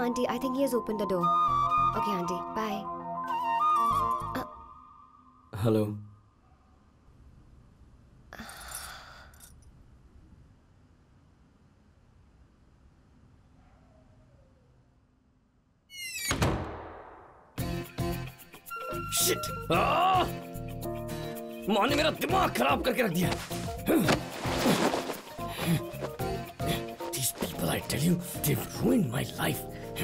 Auntie, I think he has opened the door. Okay, Auntie, bye. Hello. Shit! माँ ने मेरा दिमाग खराब करके रख दिया। These people, I tell you, they've ruined my life.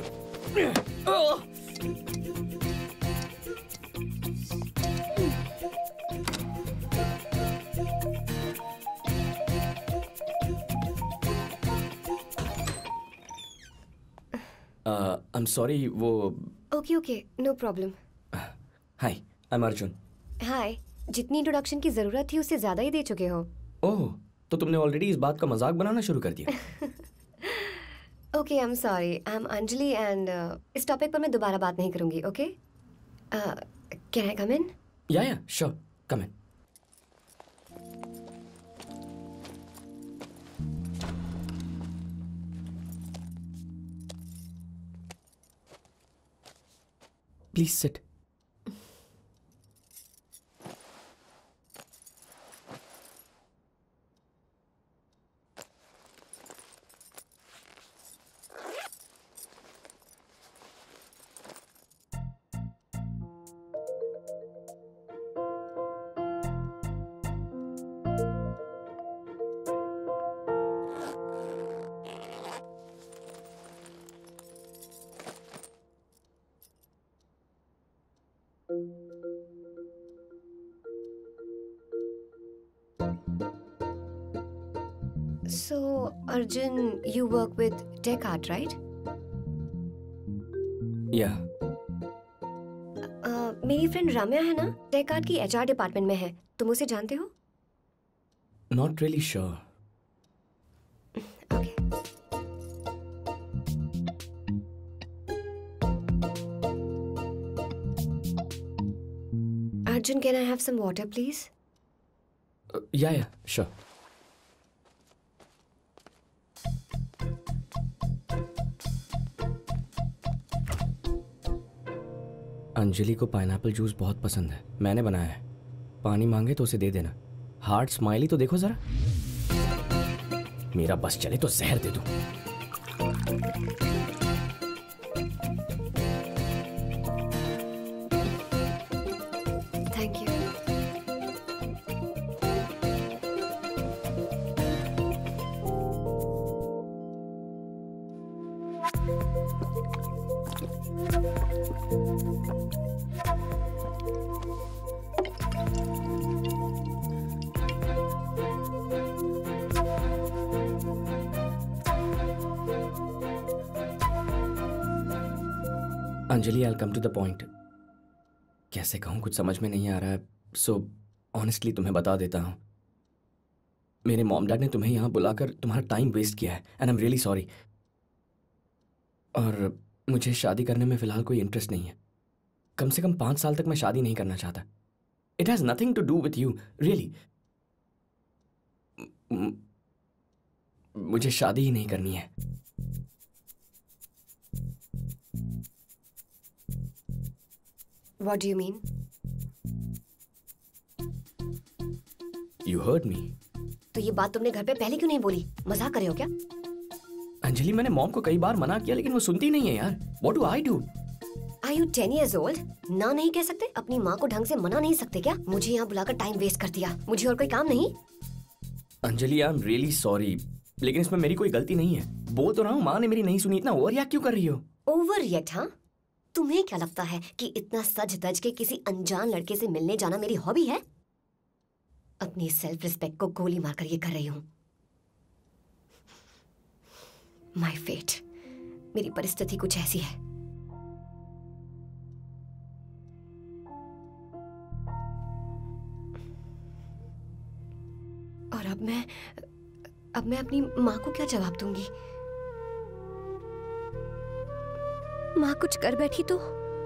I'm sorry, वो Okay, no problem. Hi, I'm Arjun. Hi, जितनी इंट्रोडक्शन की जरूरत थी उससे ज्यादा ही दे चुके हो। ओह, तो तुमने ऑलरेडी इस बात का मजाक बनाना शुरू कर दिया। Okay, I'm sorry. I'm Anjali and इस टॉपिक पर मैं दोबारा बात नहीं करूंगी, okay? Can I come in? Yeah, sure. Come in. Please sit. So, Arjun, you work with TechArt, right? Yeah. मेरी फ्रेंड राम्या है ना, TechArt की HR डिपार्टमेंट में है। तुम उसे जानते हो? Not really sure. Okay. Arjun, can I have some water, please? Yeah, sure. Anjali को पाइनएप्पल जूस बहुत पसंद है, मैंने बनाया है। पानी मांगे तो उसे दे देना। हार्ट स्माइली तो देखो जरा। मेरा बस चले तो जहर दे दूं। Thank you. Anjali, I'll come to the point. कैसे कहूँ, कुछ समझ में नहीं आ रहा है। सो ऑनेस्टली तुम्हें बता देता हूँ, मेरे मॉम डैड ने तुम्हें यहाँ बुलाकर तुम्हारा टाइम वेस्ट किया है and I am really sorry. और मुझे शादी करने में फिलहाल कोई इंटरेस्ट नहीं है। कम से कम 5 साल तक मैं शादी नहीं करना चाहता। It has nothing to do with you, really. मुझे शादी ही नहीं करनी है। What do you mean? You heard me. तो ये बात तुमने घर पे पहले क्यों नहीं बोली? मजाक कर रहे हो क्या? अंजलि, मैंने मॉम को कई बार मना किया लेकिन वो सुनती नहीं है यार। What do I do? Are you 10 years old? ना नहीं कह सकते? अपनी माँ को ढंग से मना नहीं सकते क्या? मुझे यहाँ बुलाकर टाइम वेस्ट कर दिया। मुझे और कोई काम नहीं? Anjali, I am really sorry, लेकिन इसमें मेरी कोई गलती नहीं है। बोल तो रहा हूँ, माँ ने मेरी नहीं सुनी। इतना ओवर रिएक्ट क्यों कर रही हो? Over react? हाँ, तुम्हें क्या लगता है कि इतना सज धज के किसी अनजान लड़के से मिलने जाना मेरी हॉबी है? अपनी सेल्फ रिस्पेक्ट को गोली मारकर ये कर रही हूँ। माय फेट, मेरी परिस्थिति कुछ ऐसी है। और अब मैं अपनी माँ को क्या जवाब दूंगी? माँ कुछ कर बैठी तो?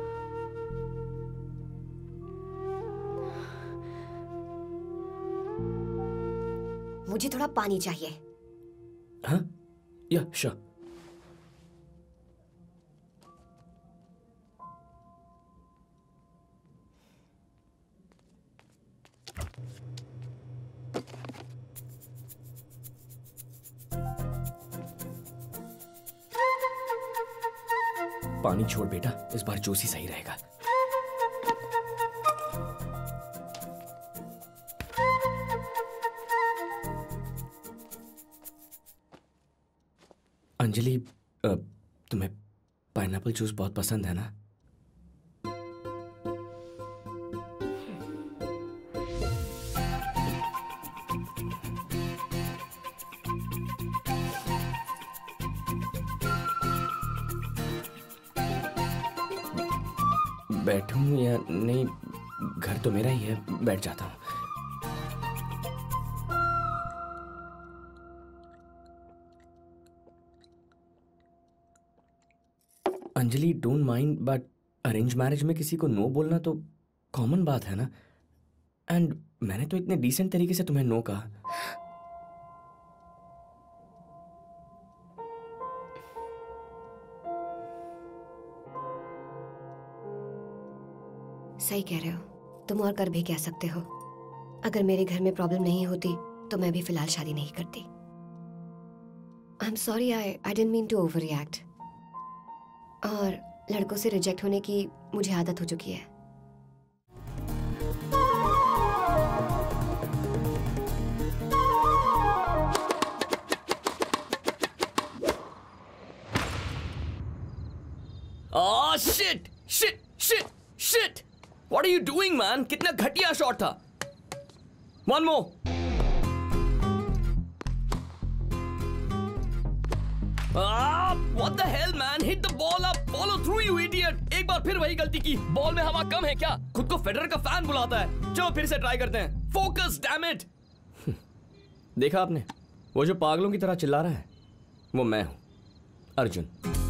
मुझे थोड़ा पानी चाहिए। हाँ? या श्योर। पानी छोड़ बेटा, इस बार जूस ही सही रहेगा। अंजलि, तुम्हें पाइनएप्पल जूस बहुत पसंद है ना? बैठूं या नहीं? घर तो मेरा ही है, बैठ जाता हूं। Anjali, don't mind, but arrange marriage में किसी को नो बोलना तो कॉमन बात है ना। एंड मैंने तो इतने डिसेंट तरीके से तुम्हें नो कहा। सही कह रहे हो, तुम और कर भी क्या सकते हो। अगर मेरे घर में प्रॉब्लम नहीं होती तो मैं भी फिलहाल शादी नहीं करती। I am sorry, I didn't mean to over react. और लड़कों से रिजेक्ट होने की मुझे आदत हो चुकी है। Oh shit! Shit! Shit! Shit! What are you doing, man? कितना घटिया शॉट था। One more. What the hell, man? Hit the ball up. Follow through, you idiot. एक बार फिर वही गलती की। बॉल में हवा कम है क्या? खुद को फेडरर का फैन बुलाता है। चलो फिर से ट्राई करते हैं। Focus, damn it. देखा आपने? वो जो पागलों की तरह चिल्ला रहा है, वो मैं हूं, अर्जुन।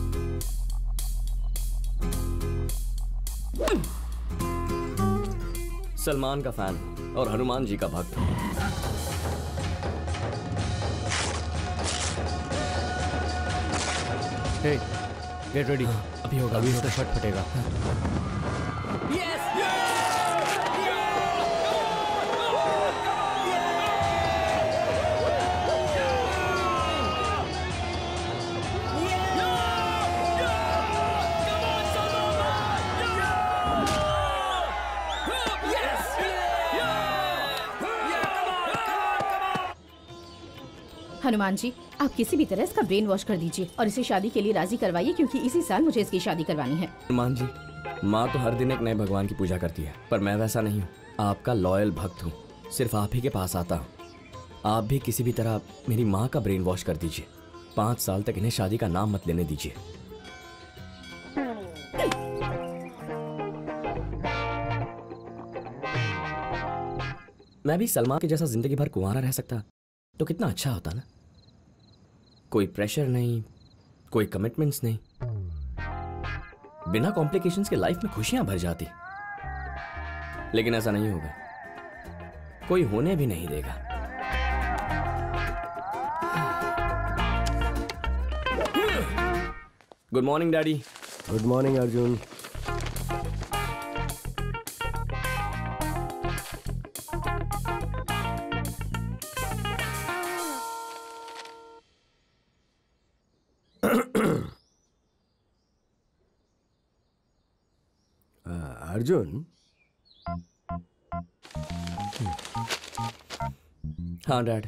सलमान का फैन और हनुमान जी का भक्त। Hey, get ready. अभी होगा, अभी इसका शॉट फटेगा। हनुमान जी, आप किसी भी तरह इसका ब्रेन वॉश कर दीजिए और इसे शादी के लिए राजी करवाइए, क्योंकि इसी साल मुझे इसकी शादी करवानी है। हनुमान जी, माँ तो हर दिन एक नए भगवान की पूजा करती है, पर मैं वैसा नहीं हूँ। आपका लॉयल भक्त हूँ, सिर्फ आप ही के पास आता हूँ। आप भी किसी भी तरह मेरी माँ का ब्रेन वॉश कर दीजिए। 5 साल तक इन्हें शादी का नाम मत लेने दीजिए। मैं भी सलमान के जैसा जिंदगी भर कुंवारा रह सकता तो कितना अच्छा होता ना। कोई प्रेशर नहीं, कोई कमिटमेंट्स नहीं, बिना कॉम्प्लिकेशंस के लाइफ में खुशियां भर जाती। लेकिन ऐसा नहीं होगा, कोई होने भी नहीं देगा। Good morning daddy. Good morning Arjun. Arjun. हाँ डैड।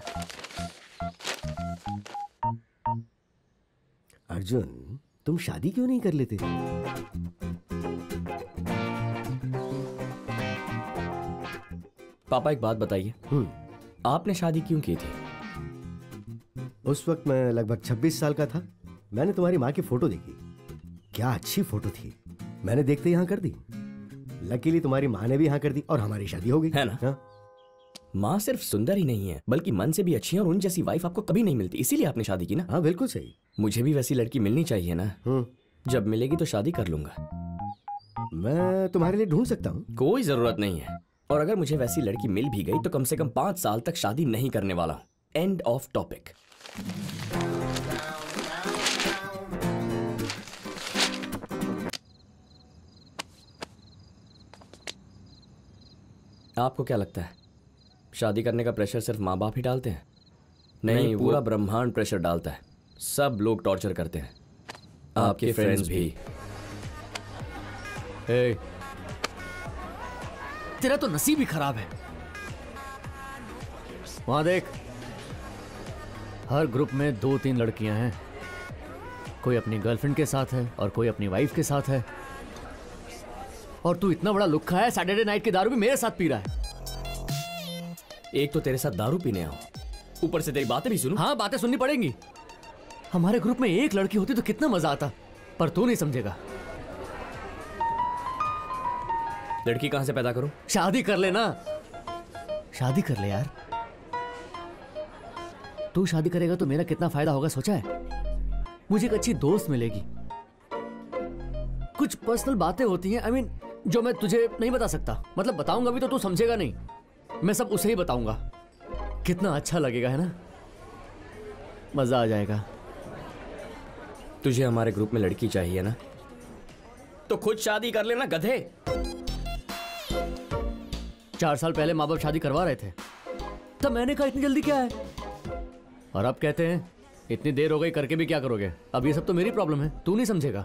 अर्जुन, तुम शादी क्यों नहीं कर लेते? पापा एक बात बताइए, आपने शादी क्यों की थी? उस वक्त मैं लगभग 26 साल का था। मैंने तुम्हारी माँ की फोटो देखी, क्या अच्छी फोटो थी। मैंने देखते ही हाँ कर दी। लकीली तुम्हारी माँ ने भी हाँ कर दी और हमारी शादी हो गई, है ना? हाँ? माँ सिर्फ सुंदर ही नहीं है, बल्कि मन से भी अच्छी है, और उन जैसी वाइफ आपको कभी नहीं मिलती, इसीलिए आपने शादी की ना। हाँ बिल्कुल सही। मुझे भी वैसी लड़की मिलनी चाहिए ना। जब मिलेगी तो शादी कर लूंगा। मैं तुम्हारे लिए ढूंढ सकता हूँ। कोई जरूरत नहीं है, और अगर मुझे वैसी लड़की मिल भी गई तो कम से कम 5 साल तक शादी नहीं करने वाला हूँ। End of topic. आपको क्या लगता है, शादी करने का प्रेशर सिर्फ माँ बाप ही डालते हैं? नहीं, पूरा ब्रह्मांड प्रेशर डालता है। सब लोग टॉर्चर करते हैं, आपके फ्रेंड्स भी। ए, तेरा तो नसीब ही खराब है। वहां देख, हर ग्रुप में 2-3 लड़कियां हैं। कोई अपनी गर्लफ्रेंड के साथ है और कोई अपनी वाइफ के साथ है। और तू इतना बड़ा लुक्खा है, सैटरडे नाइट की दारू भी मेरे साथ पी रहा है। एक तो तेरे साथ दारू पीने आऊं, ऊपर से तेरी बातें भी सुनूं। हाँ, बातें सुननी पड़ेंगी। हमारे ग्रुप में एक लड़की होती तो कितना मजा आता, पर तू नहीं समझेगा। लड़की कहां से पैदा करूं? शादी कर ले ना, शादी कर ले यार। तू शादी करेगा तो मेरा कितना फायदा होगा सोचा है? मुझे एक अच्छी दोस्त मिलेगी। कुछ पर्सनल बातें होती हैं, आई मीन, जो मैं तुझे नहीं बता सकता। मतलब बताऊंगा भी तो तू समझेगा नहीं, मैं सब उसे ही बताऊंगा। कितना अच्छा लगेगा, है ना? मजा आ जाएगा। तुझे हमारे ग्रुप में लड़की चाहिए ना, तो खुद शादी कर लेना गधे। 4 साल पहले माँ बाप शादी करवा रहे थे, तब मैंने कहा इतनी जल्दी क्या है, और अब कहते हैं इतनी देर हो गई, करके भी क्या करोगे? अब ये सब तो मेरी प्रॉब्लम है, तू नहीं समझेगा।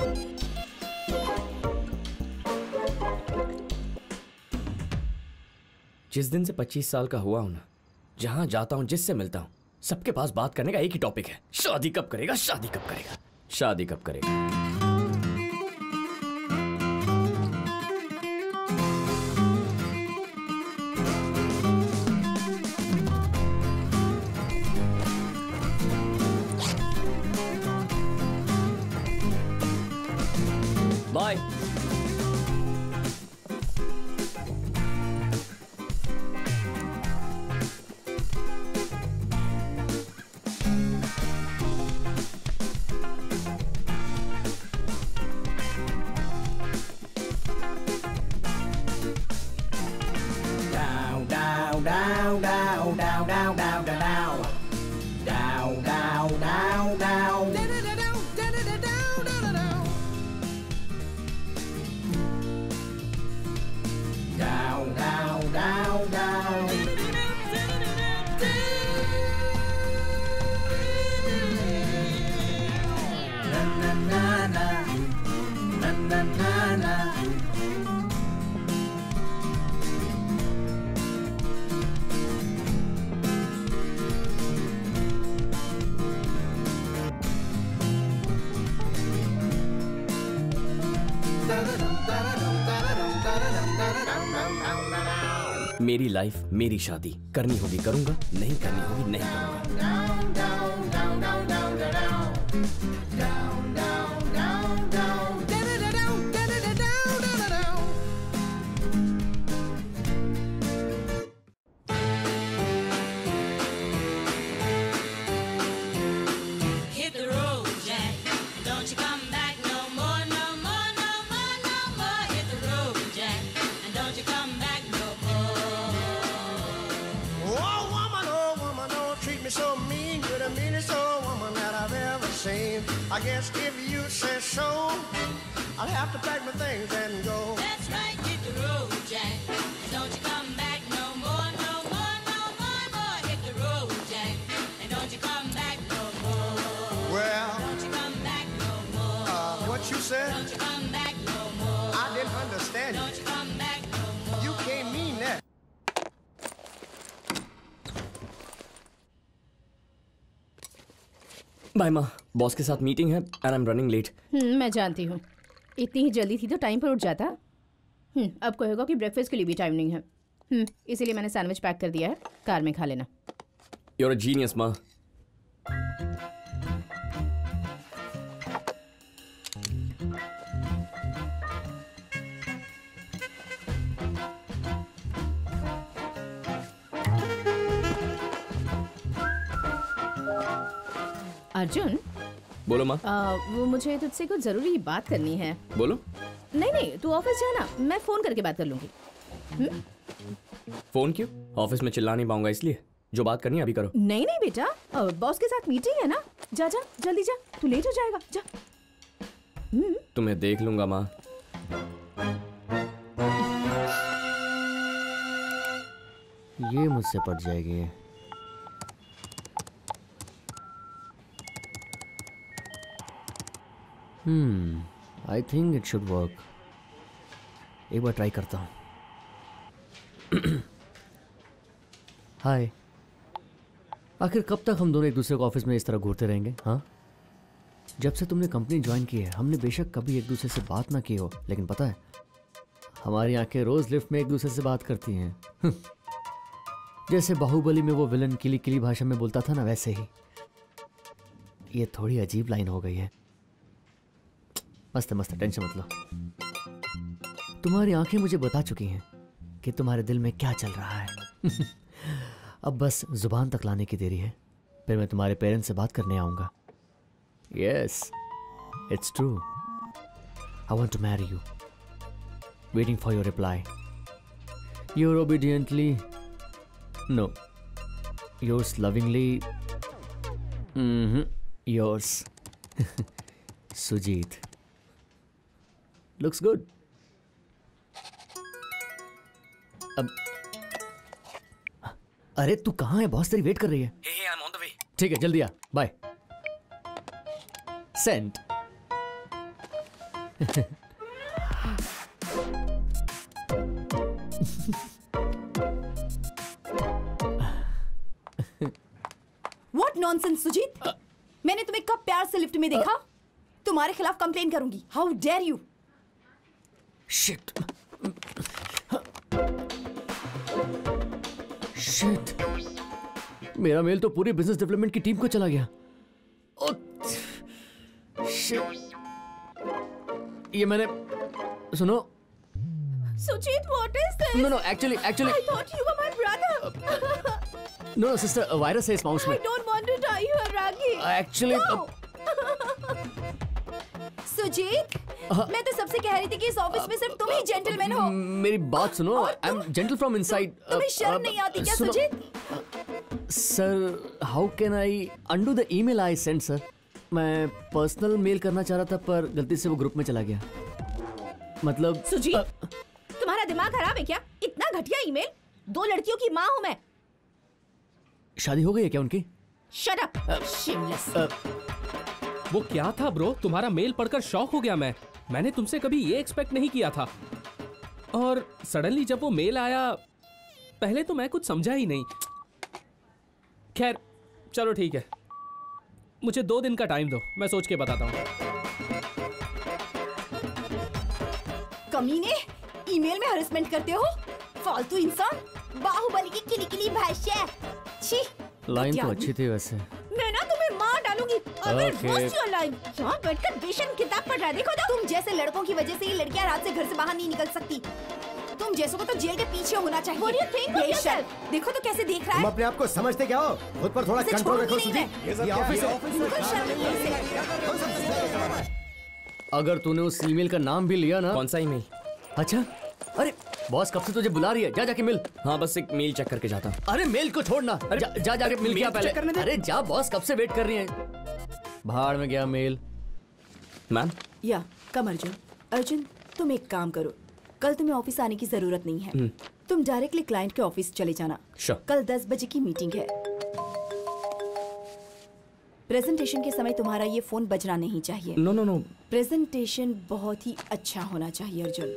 जिस दिन से 25 साल का हुआ हूं ना, जहां जाता हूं, जिससे मिलता हूं, सबके पास बात करने का एक ही टॉपिक है, शादी कब करेगा, शादी कब करेगा, शादी कब करेगा। बाय। मेरी लाइफ, मेरी शादी, करनी होगी करूंगा, नहीं करनी होगी नहीं करूंगा। I guess if you say so, I'll have to pack my things and go. That's right, hit the road, Jack. And don't you come back no more, no more, no more, more. Hit the road, Jack. And don't you come back no more. Well, don't you come back no more. What you said? Don't you come back no more. I didn't understand. Don't you come back no more. You can't mean that. Bye माँ, boss के साथ meeting है and I am running late. मैं जानती हूँ, इतनी ही जल्दी थी तो टाइम पर उठ जाता। अब कहेगा कि ब्रेकफास्ट के लिए भी टाइम नहीं है। इसीलिए मैंने सैंडविच पैक कर दिया है, कार में खा लेना। You're a genius, माँ। अर्जुन, बोलो माँ। वो मुझे तुझसे कुछ जरूरी बात करनी है। बोलो। नहीं, तू ऑफिस जाना, मैं फोन करके बात कर लूंगी। फोन क्यों? ऑफिस में चिल्ला नहीं पाऊंगा इसलिए। जो बात करनी है अभी करो। नहीं बेटा, बॉस के साथ मीटिंग है ना। जा जल्दी जा, तू लेट हो जाएगा। जा। तुम्हें देख लूंगा माँ। ये मुझसे पट जाएगी। I think it should work. एक बार ट्राई करता हूँ। हाय, आखिर कब तक हम दोनों एक दूसरे को ऑफिस में इस तरह घूरते रहेंगे? हाँ, जब से तुमने कंपनी ज्वाइन की है हमने बेशक कभी एक दूसरे से बात ना की हो, लेकिन पता है हमारी आंखें रोज लिफ्ट में एक दूसरे से बात करती हैं। जैसे बाहुबली में वो विलन किली किली भाषा में बोलता था ना, वैसे ही। ये थोड़ी अजीब लाइन हो गई है। मस्त मस्त, टेंशन मत लो। तुम्हारी आंखें मुझे बता चुकी हैं कि तुम्हारे दिल में क्या चल रहा है। अब बस जुबान तक लाने की देरी है, फिर मैं तुम्हारे पेरेंट्स से बात करने आऊंगा। Yes, it's true. I want to marry you. Waiting for your reply. Your obediently, no, yours lovingly, yours Sujit. Looks good. अब अरे तू कहाँ है? बॉस तेरी वेट कर रही है। Hey, I'm on the way. ठीक है, जल्दी आ। Bye. Send. What nonsense, Sujit? मैंने तुम्हें कब प्यार से लिफ्ट में देखा? तुम्हारे खिलाफ कंप्लेन करूंगी। How dare you? Shit. Shit, मेरा मेल तो पूरी बिजनेस डेवलपमेंट की टीम को चला गया। शिट, ये मैंने, सुनो। Sujit, what is this? No, actually, I thought you were my brother. no, sister, virus है इस माउस में। I don't want to tie you, Ragi. Actually, Sujit, मैं तो सबसे कह रही थी कि इस ऑफिस में सिर्फ तुम ही जेंटलमैन हो। मेरी बात सुनो। I am gentle from inside. तुम्हें शर्म नहीं आती क्या, Sujit? Sir, how can I undo the email I send? Sir, मैं पर्सनल मेल करना चाह रहा था पर गलती से वो ग्रुप में चला गया। मतलब सुजीत, तुम्हारा दिमाग खराब है क्या? इतना घटिया ईमेल? 2 लड़कियों की माँ हूँ मैं। शादी हो गई है क्या उनकी? Shut up, shameless. वो क्या था ब्रो? तुम्हारा मेल पढ़कर शॉक हो गया मैं। मैंने तुमसे कभी ये एक्सपेक्ट नहीं किया था। और सडनली जब वो मेल आया, पहले तो मैं कुछ समझा ही नहीं। खैर, चलो ठीक है, मुझे 2 दिन का टाइम दो, मैं सोच के बताता हूँ। कमीने, ईमेल में हरेसमेंट करते हो? फालतू इंसान, बाहुबली की किली-किली भाषा। छी, लाइन क्या तो आदमी? अच्छी थी वैसे। मैं ना तुम्हें मार डालूंगी। अगर Okay. Roast your line. यहाँ बैठकर बेशर्म किताब पढ़ रहा है, देखो तो। तुम जैसे लड़कों की वजह से ये लड़कियां रात से घर से बाहर नहीं निकल सकती। तुम जैसों को तो जेल के पीछे होना चाहिए। What do you think of बेशर्म। yourself? देखो तो कैसे देख रहा तुम है। अपने आप को समझते क्या हो? खुद पर थोड़ा इसे कंट्रोल छोड़ूंगी रखो नहीं सुजीत। मैं। ये ऑफिस है। बिल्कुल शर्म नहीं है इसे। अगर तूने उस ईमेल का नाम भी लिया ना। कौन सा ईमेल? अच्छा, अरे बॉस कब से तुझे बुला रही है, जा जाके मिल। हाँ, बस एक मेल चेक करके जाता हूँ। अरे मेल को छोड़ना, जा जाके मिल गया मेल चेक करने पहले। दे। अरे जा, बॉस कब से वेट कर रही है। भाड़ में गया मेल। मैम, या कम अर्जुन। अर्जुन, तुम एक काम करो, कल तुम्हें ऑफिस आने की जरूरत नहीं है। तुम डायरेक्टली क्लाइंट के ऑफिस चले जाना। Sure. कल 10 बजे की मीटिंग है। प्रेजेंटेशन के समय तुम्हारा ये फोन बजना नहीं चाहिए। नो नो नो, प्रेजेंटेशन बहुत ही अच्छा होना चाहिए Arjun.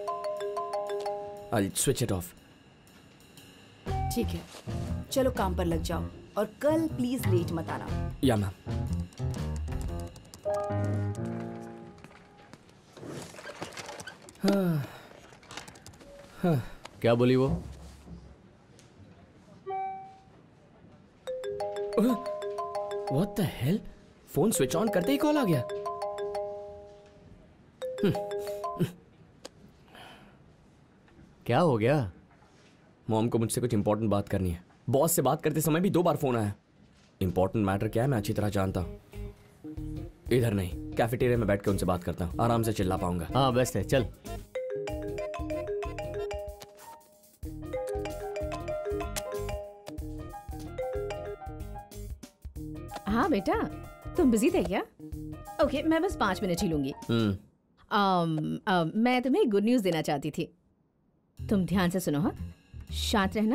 I'll switch it off. ठीक है, चलो काम पर लग जाओ और कल प्लीज लेट मत आना। या मैम। क्या बोली वो? What the hell? Phone switch on करते ही कॉल आ गया। क्या हो गया? मॉम को मुझसे कुछ इंपॉर्टेंट बात करनी है। बॉस से बात करते समय भी 2 बार फोन आया। इंपॉर्टेंट मैटर क्या है मैं अच्छी तरह जानता हूँ। इधर नहीं, कैफेटेरिया में बैठ के उनसे बात करता हूँ, आराम से चिल्ला पाऊंगा। हाँ बेस्ट है, चल। हाँ बेटा, तुम बिजी थे क्या? ओके, मैं बस 5 मिनट ही लूंगी। मैं तुम्हें गुड न्यूज़ देना चाहती थी। तुम ध्यान से सुनो। हाँ, शांत रहना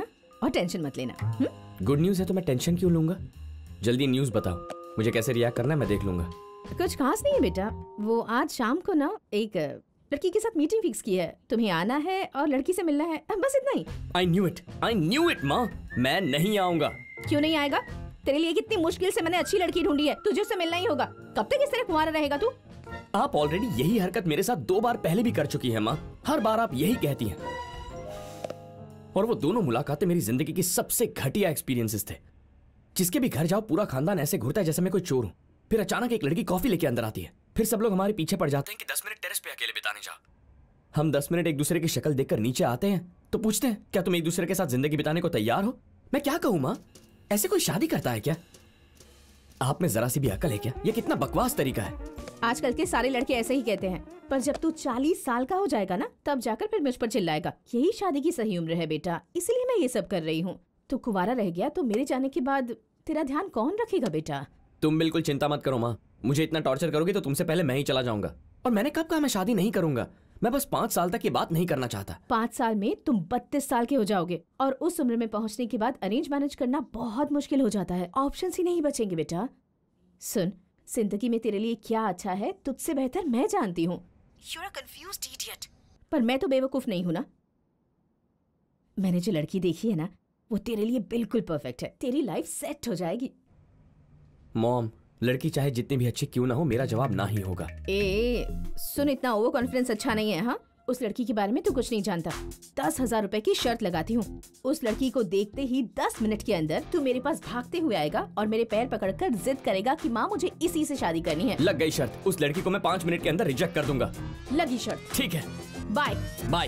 और टेंशन मत लेना। गुड न्यूज़ है तो मैं टेंशन क्यों लूंगा? जल्दी न्यूज़ बताओ, मुझे कैसे रिएक्ट करना है मैं देख लूंगा। कुछ खास नहीं है बेटा, वो आज शाम को ना एक लड़की के साथ मीटिंग फिक्स की है। तुम्हें आना है और लड़की से मिलना है, बस इतना ही। आई न्यू इट माँ, मैं नहीं आऊंगा। क्यों नहीं आएगा? तेरे लिए कितनी मुश्किल से मैंने अच्छी लड़की ढूंढी है, तुझे उससे मिलना ही होगा। कब तक इस तरह कुंवारा रहेगा तू? आप ऑलरेडी यही हरकत मेरे साथ 2 बार पहले भी कर चुकी है माँ। हर बार आप यही कहती हैं। और वो दोनों मुलाकातें मेरी जिंदगी की सबसे घटिया एक्सपीरियंसेस थे। जिसके भी घर जाओ पूरा खानदान ऐसे घुरता है जैसे मैं कोई चोर हूँ। फिर अचानक एक लड़की कॉफी लेके अंदर आती है, फिर सब लोग हमारे पीछे पड़ जाते हैं कि 10 मिनट टेरेस पे अकेले बिताने जाओ। हम 10 मिनट एक दूसरे की शक्ल देखकर नीचे आते हैं तो पूछते हैं क्या तुम एक दूसरे के साथ जिंदगी बिताने को तैयार हो? मैं क्या कहूँ माँ, ऐसे कोई शादी करता है क्या? आप में जरा सी भी अकल है क्या? ये कितना बकवास तरीका है। आजकल के सारे लड़के ऐसे ही कहते हैं, पर जब तू 40 साल का हो जाएगा ना, तब जाकर फिर मुझ पर चिल्लाएगा। यही शादी की सही उम्र है बेटा, इसलिए मैं ये सब कर रही हूँ। तू कुंवारा रह गया तो मेरे जाने के बाद तेरा ध्यान कौन रखेगा बेटा? तुम बिल्कुल चिंता मत करो माँ, मुझे इतना टॉर्चर करोगे तो तुमसे पहले मैं ही चला जाऊंगा। और मैंने कब कहा मैं शादी नहीं करूंगा? मैं बस 5 साल तक ये बात नहीं करना चाहता। 5 साल में तुम 32 साल के हो जाओगे और उस उम्र में पहुंचने के बाद अरेंज मैनेज करना बहुत मुश्किल हो जाता है। ऑप्शंस ही नहीं बचेंगे बेटा। सुन, जिंदगी में तेरे लिए क्या अच्छा है तुझसे बेहतर मैं जानती हूँ। You're a confused idiot। पर मैं तो बेवकूफ नहीं हूँ ना। मैंने जो लड़की देखी है ना, वो तेरे लिए बिल्कुल परफेक्ट है। तेरी लाइफ सेट हो जाएगी। मॉम, लड़की चाहे जितनी भी अच्छी क्यों ना हो, मेरा जवाब ना ही होगा। सुन, इतना ओवर कॉन्फिडेंस अच्छा नहीं है। हाँ, उस लड़की के बारे में तू कुछ नहीं जानता। 10,000 रुपए की शर्त लगाती हूँ, उस लड़की को देखते ही 10 मिनट के अंदर तू मेरे पास भागते हुए आएगा और मेरे पैर पकड़कर जिद करेगा कि माँ मुझे इसी से शादी करनी है। लग गई शर्त, उस लड़की को मैं 5 मिनट के अंदर रिजेक्ट कर दूंगा। लगी शर्त। ठीक है, बाय बाय।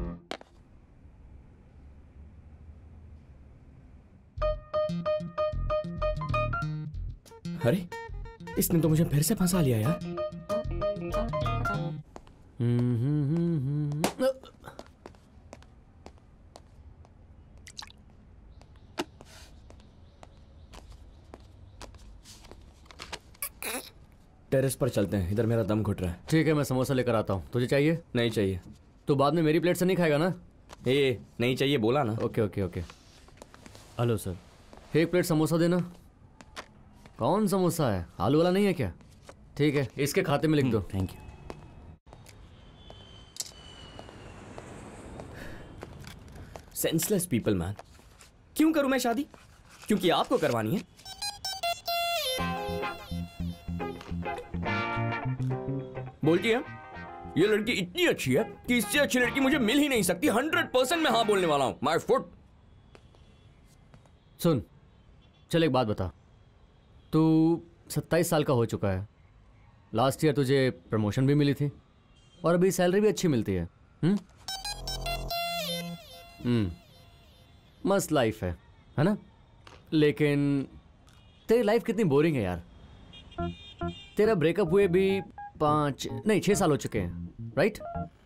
अरे, इसने तो मुझे फिर से फंसा लिया यार। टेरेस पर चलते हैं, इधर मेरा दम घुट रहा है। ठीक है, मैं समोसा लेकर आता हूँ। तुझे चाहिए? नहीं चाहिए। तो बाद में मेरी प्लेट से नहीं खाएगा ना? नहीं चाहिए बोला ना। Okay okay okay. Hello sir, 1 plate samosa देना। कौन समोसा है? आलू वाला नहीं है क्या? ठीक है, इसके खाते में लिख दो। Thank you. Senseless people man. क्यों करूं मैं शादी? क्योंकि आपको करवानी है। बोलती है ये लड़की इतनी अच्छी है कि इससे अच्छी लड़की मुझे मिल ही नहीं सकती। 100% मैं हाँ बोलने वाला हूं। My foot. सुन, चल एक बात बता। तू 27 साल का हो चुका है। लास्ट ईयर तुझे प्रमोशन भी मिली थी और अभी सैलरी भी अच्छी मिलती है। मस्त लाइफ है ना? लेकिन तेरी लाइफ कितनी बोरिंग है यार। तेरा ब्रेकअप हुए भी 6 साल हो चुके हैं, राइट?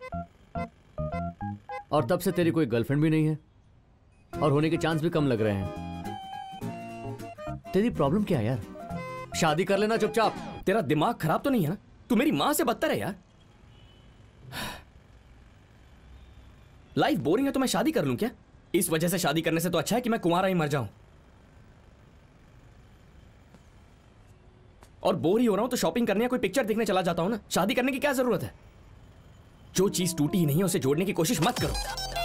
और तब से तेरी कोई गर्लफ्रेंड भी नहीं है और होने के चांस भी कम लग रहे हैं। तेरी प्रॉब्लम क्या है यार? शादी कर लेना चुपचाप। तेरा दिमाग खराब तो नहीं है ना? तू मेरी मां से बदतर है यार। लाइफ बोरिंग है तो मैं शादी कर लूं क्या? इस वजह से शादी करने से तो अच्छा है कि मैं कुंवारा ही मर जाऊं। और बोर ही हो रहा हूं तो शॉपिंग करने या कोई पिक्चर देखने चला जाता हूं ना। शादी करने की क्या जरूरत है? जो चीज टूटी ही नहीं है उसे जोड़ने की कोशिश मत करो।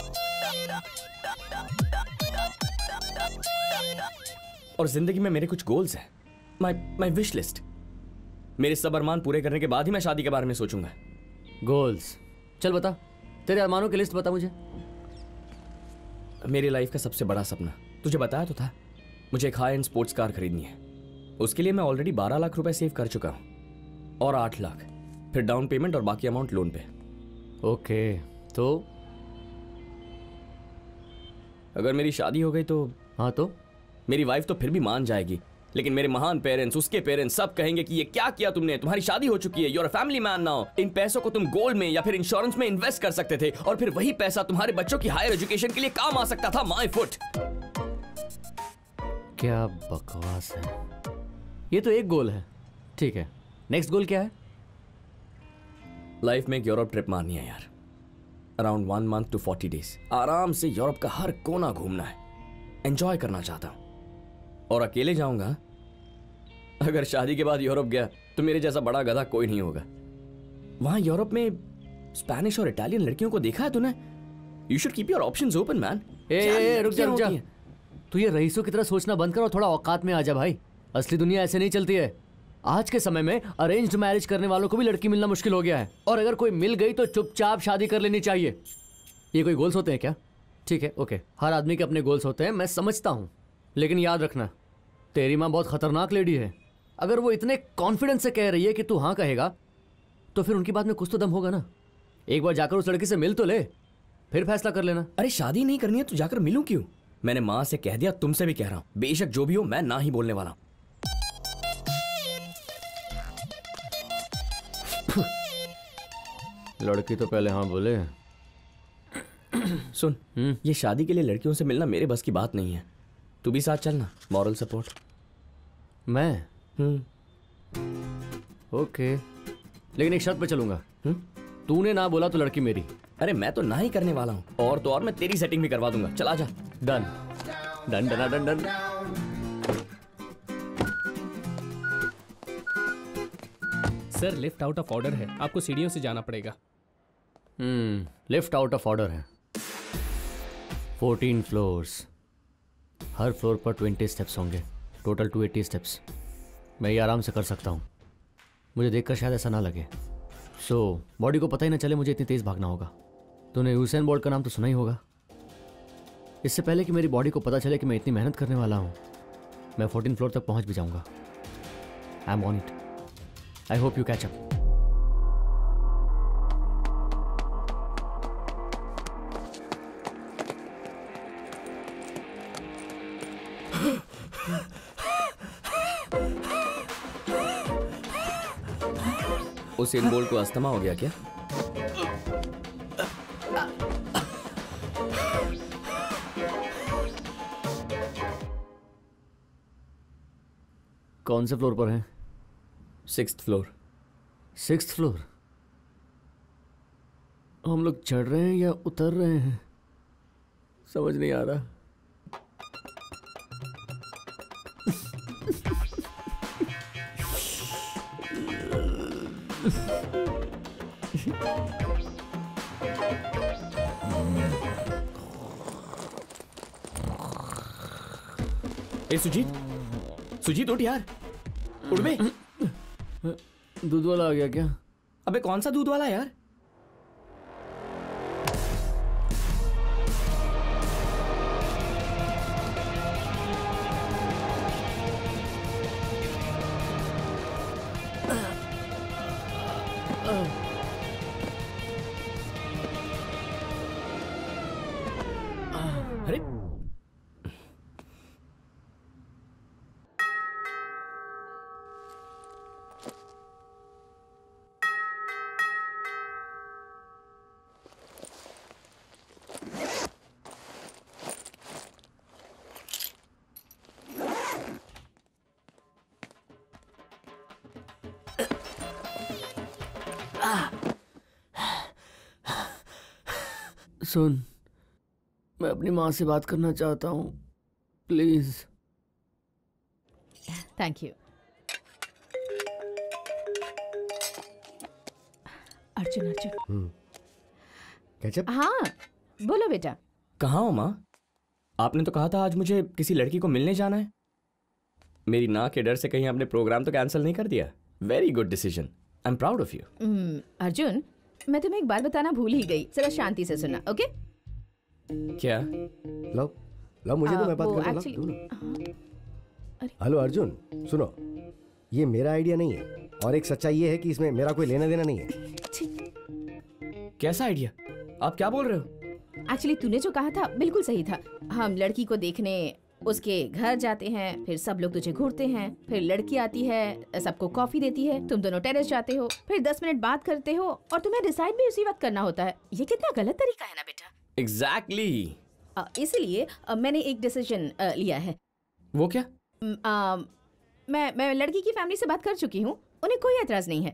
और जिंदगी में मेरे कुछ गोल्स हैं। My wish list. मेरे सब अरमान पूरे करने के बाद ही मैं शादी के बारे में सोचूंगा। गोल्स? चल बता, तेरे अरमानों की लिस्ट बता मुझे। मेरी लाइफ का सबसे बड़ा सपना तुझे बताया तो था, मुझे एक हाई एंड स्पोर्ट्स कार खरीदनी है। उसके लिए मैं ऑलरेडी 12 लाख रुपए सेव कर चुका हूं और 8 लाख फिर डाउन पेमेंट और बाकी अमाउंट लोन पे। ओके, तो अगर मेरी शादी हो गई तो? हाँ, तो मेरी वाइफ तो फिर भी मान जाएगी, लेकिन मेरे महान पेरेंट्स, उसके पेरेंट्स सब कहेंगे कि ये क्या किया तुमने, तुम्हारी शादी हो चुकी है, you are a family man now. इन पैसों को तुम गोल्ड में या फिर इंश्योरेंस में इन्वेस्ट कर सकते थे और फिर वही पैसा तुम्हारे बच्चों की हायर एजुकेशन के लिए काम आ सकता था। My foot. क्या बकवास है। ये तो एक गोल है। ठीक है, नेक्स्ट गोल क्या है? लाइफ में एक यूरोप ट्रिप मारनी है यार। Around 1 month to 40 days। आराम से यूरोप का हर कोना घूमना है। एंजॉय करना चाहता हूं और अकेले जाऊंगा। अगर शादी के बाद यूरोप गया तो मेरे जैसा बड़ा गधा कोई नहीं होगा। वहां यूरोप में स्पेनिश और इटालियन लड़कियों को देखा है तूने? You should keep your options open man. रुक जा। तू ये रईसों की तरह सोचना बंद कर और थोड़ा औकात में आ जा भाई। असली दुनिया ऐसे नहीं चलती है। आज के समय में अरेंज्ड मैरिज करने वालों को भी लड़की मिलना मुश्किल हो गया है, और अगर कोई मिल गई तो चुपचाप शादी कर लेनी चाहिए। ये कोई गोल्स होते हैं क्या? ठीक है, ओके, हर आदमी के अपने गोल्स होते हैं, मैं समझता हूँ, लेकिन याद रखना तेरी माँ बहुत खतरनाक लेडी है। अगर वो इतने कॉन्फिडेंस से कह रही है कि तू हाँ कहेगा तो फिर उनकी बात में कुछ तो दम होगा ना। एक बार जाकर उस लड़की से मिल तो ले, फिर फैसला कर लेना। अरे शादी नहीं करनी है तो जाकर मिलूं क्यों? मैंने माँ से कह दिया, तुमसे भी कह रहा हूँ, बेशक जो भी हो मैं ना ही बोलने वाला हूँ। लड़की तो पहले हाँ बोले। सुन, ये शादी के लिए लड़कियों से मिलना मेरे बस की बात नहीं है। तू भी साथ चलना, मॉरल सपोर्ट। मैं ओके, लेकिन एक शर्त पे चलूंगा। तूने ना बोला तो लड़की मेरी। अरे मैं तो ना ही करने वाला हूँ, और तो और मैं तेरी सेटिंग भी करवा दूंगा। चल आजा। Done done done done done. Sir lift out of order है, आपको सीढ़ियों से जाना पड़ेगा। लिफ्ट आउट ऑफ ऑर्डर है। 14 फ्लोर्स, हर फ्लोर पर 20 स्टेप्स होंगे, टोटल 280 स्टेप्स। मैं ये आराम से कर सकता हूँ। मुझे देखकर शायद ऐसा ना लगे, सो बॉडी को पता ही ना चले मुझे इतनी तेज़ भागना होगा। तूने यूसेन बोल्ट का नाम तो सुना ही होगा। इससे पहले कि मेरी बॉडी को पता चले कि मैं इतनी मेहनत करने वाला हूँ, मैं 14 फ्लोर तक पहुँच भी जाऊँगा। I am on it. I hope you catch up. Usain bolt को अस्थमा हो गया क्या? कौन से फ्लोर पर है? 6th floor. 6th floor? हम लोग चढ़ रहे हैं या उतर रहे हैं समझ नहीं आ रहा। ए सुजीत, सुजीत उठ यार, उठ बे। दूध वाला आ गया क्या? अबे कौन सा दूध वाला यार? अरे सुन, मैं अपनी माँ से बात करना चाहता हूँ, please. Thank you. Arjun Arjun. Catch up? हाँ बोलो बेटा। कहाँ हो माँ? आपने तो कहा था आज मुझे किसी लड़की को मिलने जाना है। मेरी ना के डर से कहीं आपने प्रोग्राम तो कैंसिल नहीं कर दिया? Very good decision, I am proud of you. Arjun, मैं तुम्हें एक बात बताना भूल ही गई, जरा शांति से सुनना, ओके? क्या? लो लो, मुझे तो मैं बात वो करता actually- हूँ। हेलो अर्जुन, सुनो, ये मेरा आइडिया नहीं है, और एक सच्चाई ये है कि इसमें मेरा कोई लेना देना नहीं है। कैसा आइडिया? आप क्या बोल रहे हो? एक्चुअली तूने जो कहा था बिल्कुल सही था। हम लड़की को देखने उसके घर जाते हैं, फिर सब लोग तुझे घूरते हैं, फिर लड़की आती है, सबको कॉफी देती है, तुम दोनों टेरेस जाते हो, फिर 10 मिनट बात करते हो, और तुम्हें डिसाइड भी उसी वक्त करना होता है। ये कितना गलत तरीका है ना बेटा। एग्जैक्टली। इसीलिए मैंने एक डिसीजन लिया है। वो क्या? मैं लड़की की फैमिली से बात कर चुकी हूँ, उन्हें कोई एतराज नहीं है।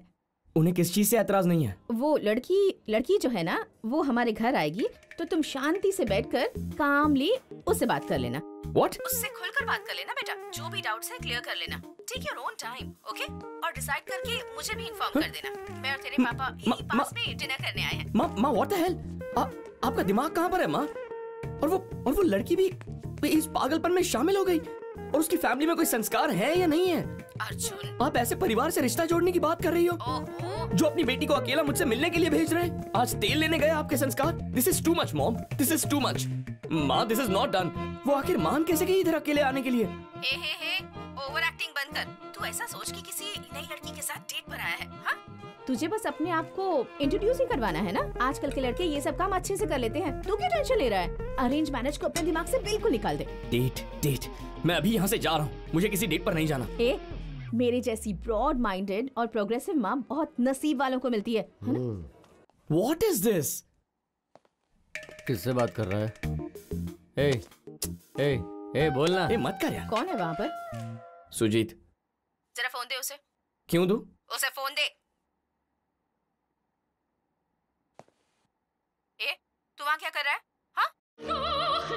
उन्हें किस चीज से एतराज नहीं है? वो लड़की जो है ना, वो हमारे घर आएगी तो तुम शांति से बैठकर कामली उससे बात कर लेना। What? उससे खुलकर बात कर लेना बेटा, जो भी डाउट्स है क्लियर कर लेना। Take your own time, okay? और डिसाइड करके मुझे भी इन्फॉर्म कर देना। मैं और तेरे पापा यही पास में डिनर करने आए हैं। माँ व्हाट द हेल? आपका दिमाग कहाँ पर है माँ? और वो लड़की भी इस पागलपन में शामिल हो गई। और उसकी फैमिली में कोई संस्कार है या नहीं है? अर्जुन, आप ऐसे परिवार से रिश्ता जोड़ने की बात कर रही हो जो अपनी बेटी को अकेला मुझसे मिलने के लिए भेज रहे हैं। आज तेल लेने गए आपके संस्कार। This is too much mom, this is too much. माँ दिस इज नॉट डन। वो आखिर मान कैसे गई इधर अकेले आने के लिए? हे ओवर एक्टिंग बंद कर। तू ऐसा सोच कि किसी नई लड़की के साथ डेट पर आया है। हाँ, तुझे बस अपने आप को इंट्रोड्यूस ही करवाना है ना। आजकल के लड़के ये सब काम अच्छे से कर लेते हैं, तू क्यों टेंशन ले रहा है? अरेंज मैरिज को अपने दिमाग से बिल्कुल निकाल दे। डेट मैं अभी यहाँ से जा रहा हूँ, मुझे किसी डेट पर नहीं जाना। मेरे जैसी ब्रॉड माइंडेड और प्रोग्रेसिव माँ बहुत नसीब वालों को मिलती है ना? What is this? किससे बात कर रहा है? ए बोलना। मत कर यार। कौन है वहाँ पर? सुजीत। जरा फोन दे उसे। क्यों दूं? उसे फोन दे। तू वहाँ क्या कर रहा है? हाँ?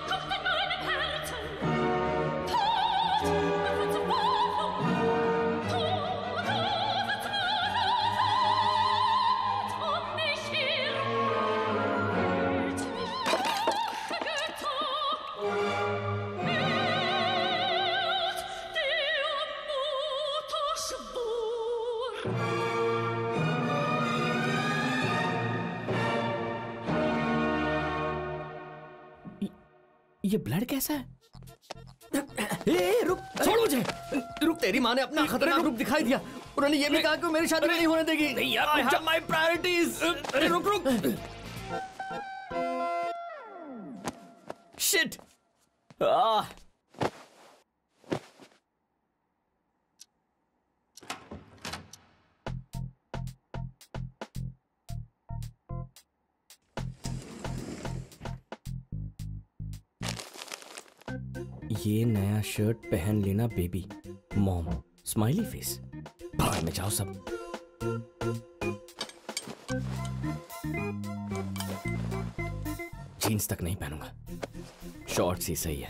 ये ब्लड कैसा है? रुक, छोड़ मुझे। रुक, तेरी माँ ने अपना खतरनाक रूप दिखाई दिया। उन्होंने ये भी कहा कि वो मेरी शादी नहीं होने देगी। नहीं यार, I have my priorities। रुक। Shit। ये नया शर्ट पहन लेना बेबी। Mom smiley face. बाहर में जाओ सब। जीन्स तक नहीं पहनूंगा, शॉर्ट्स ही सही है।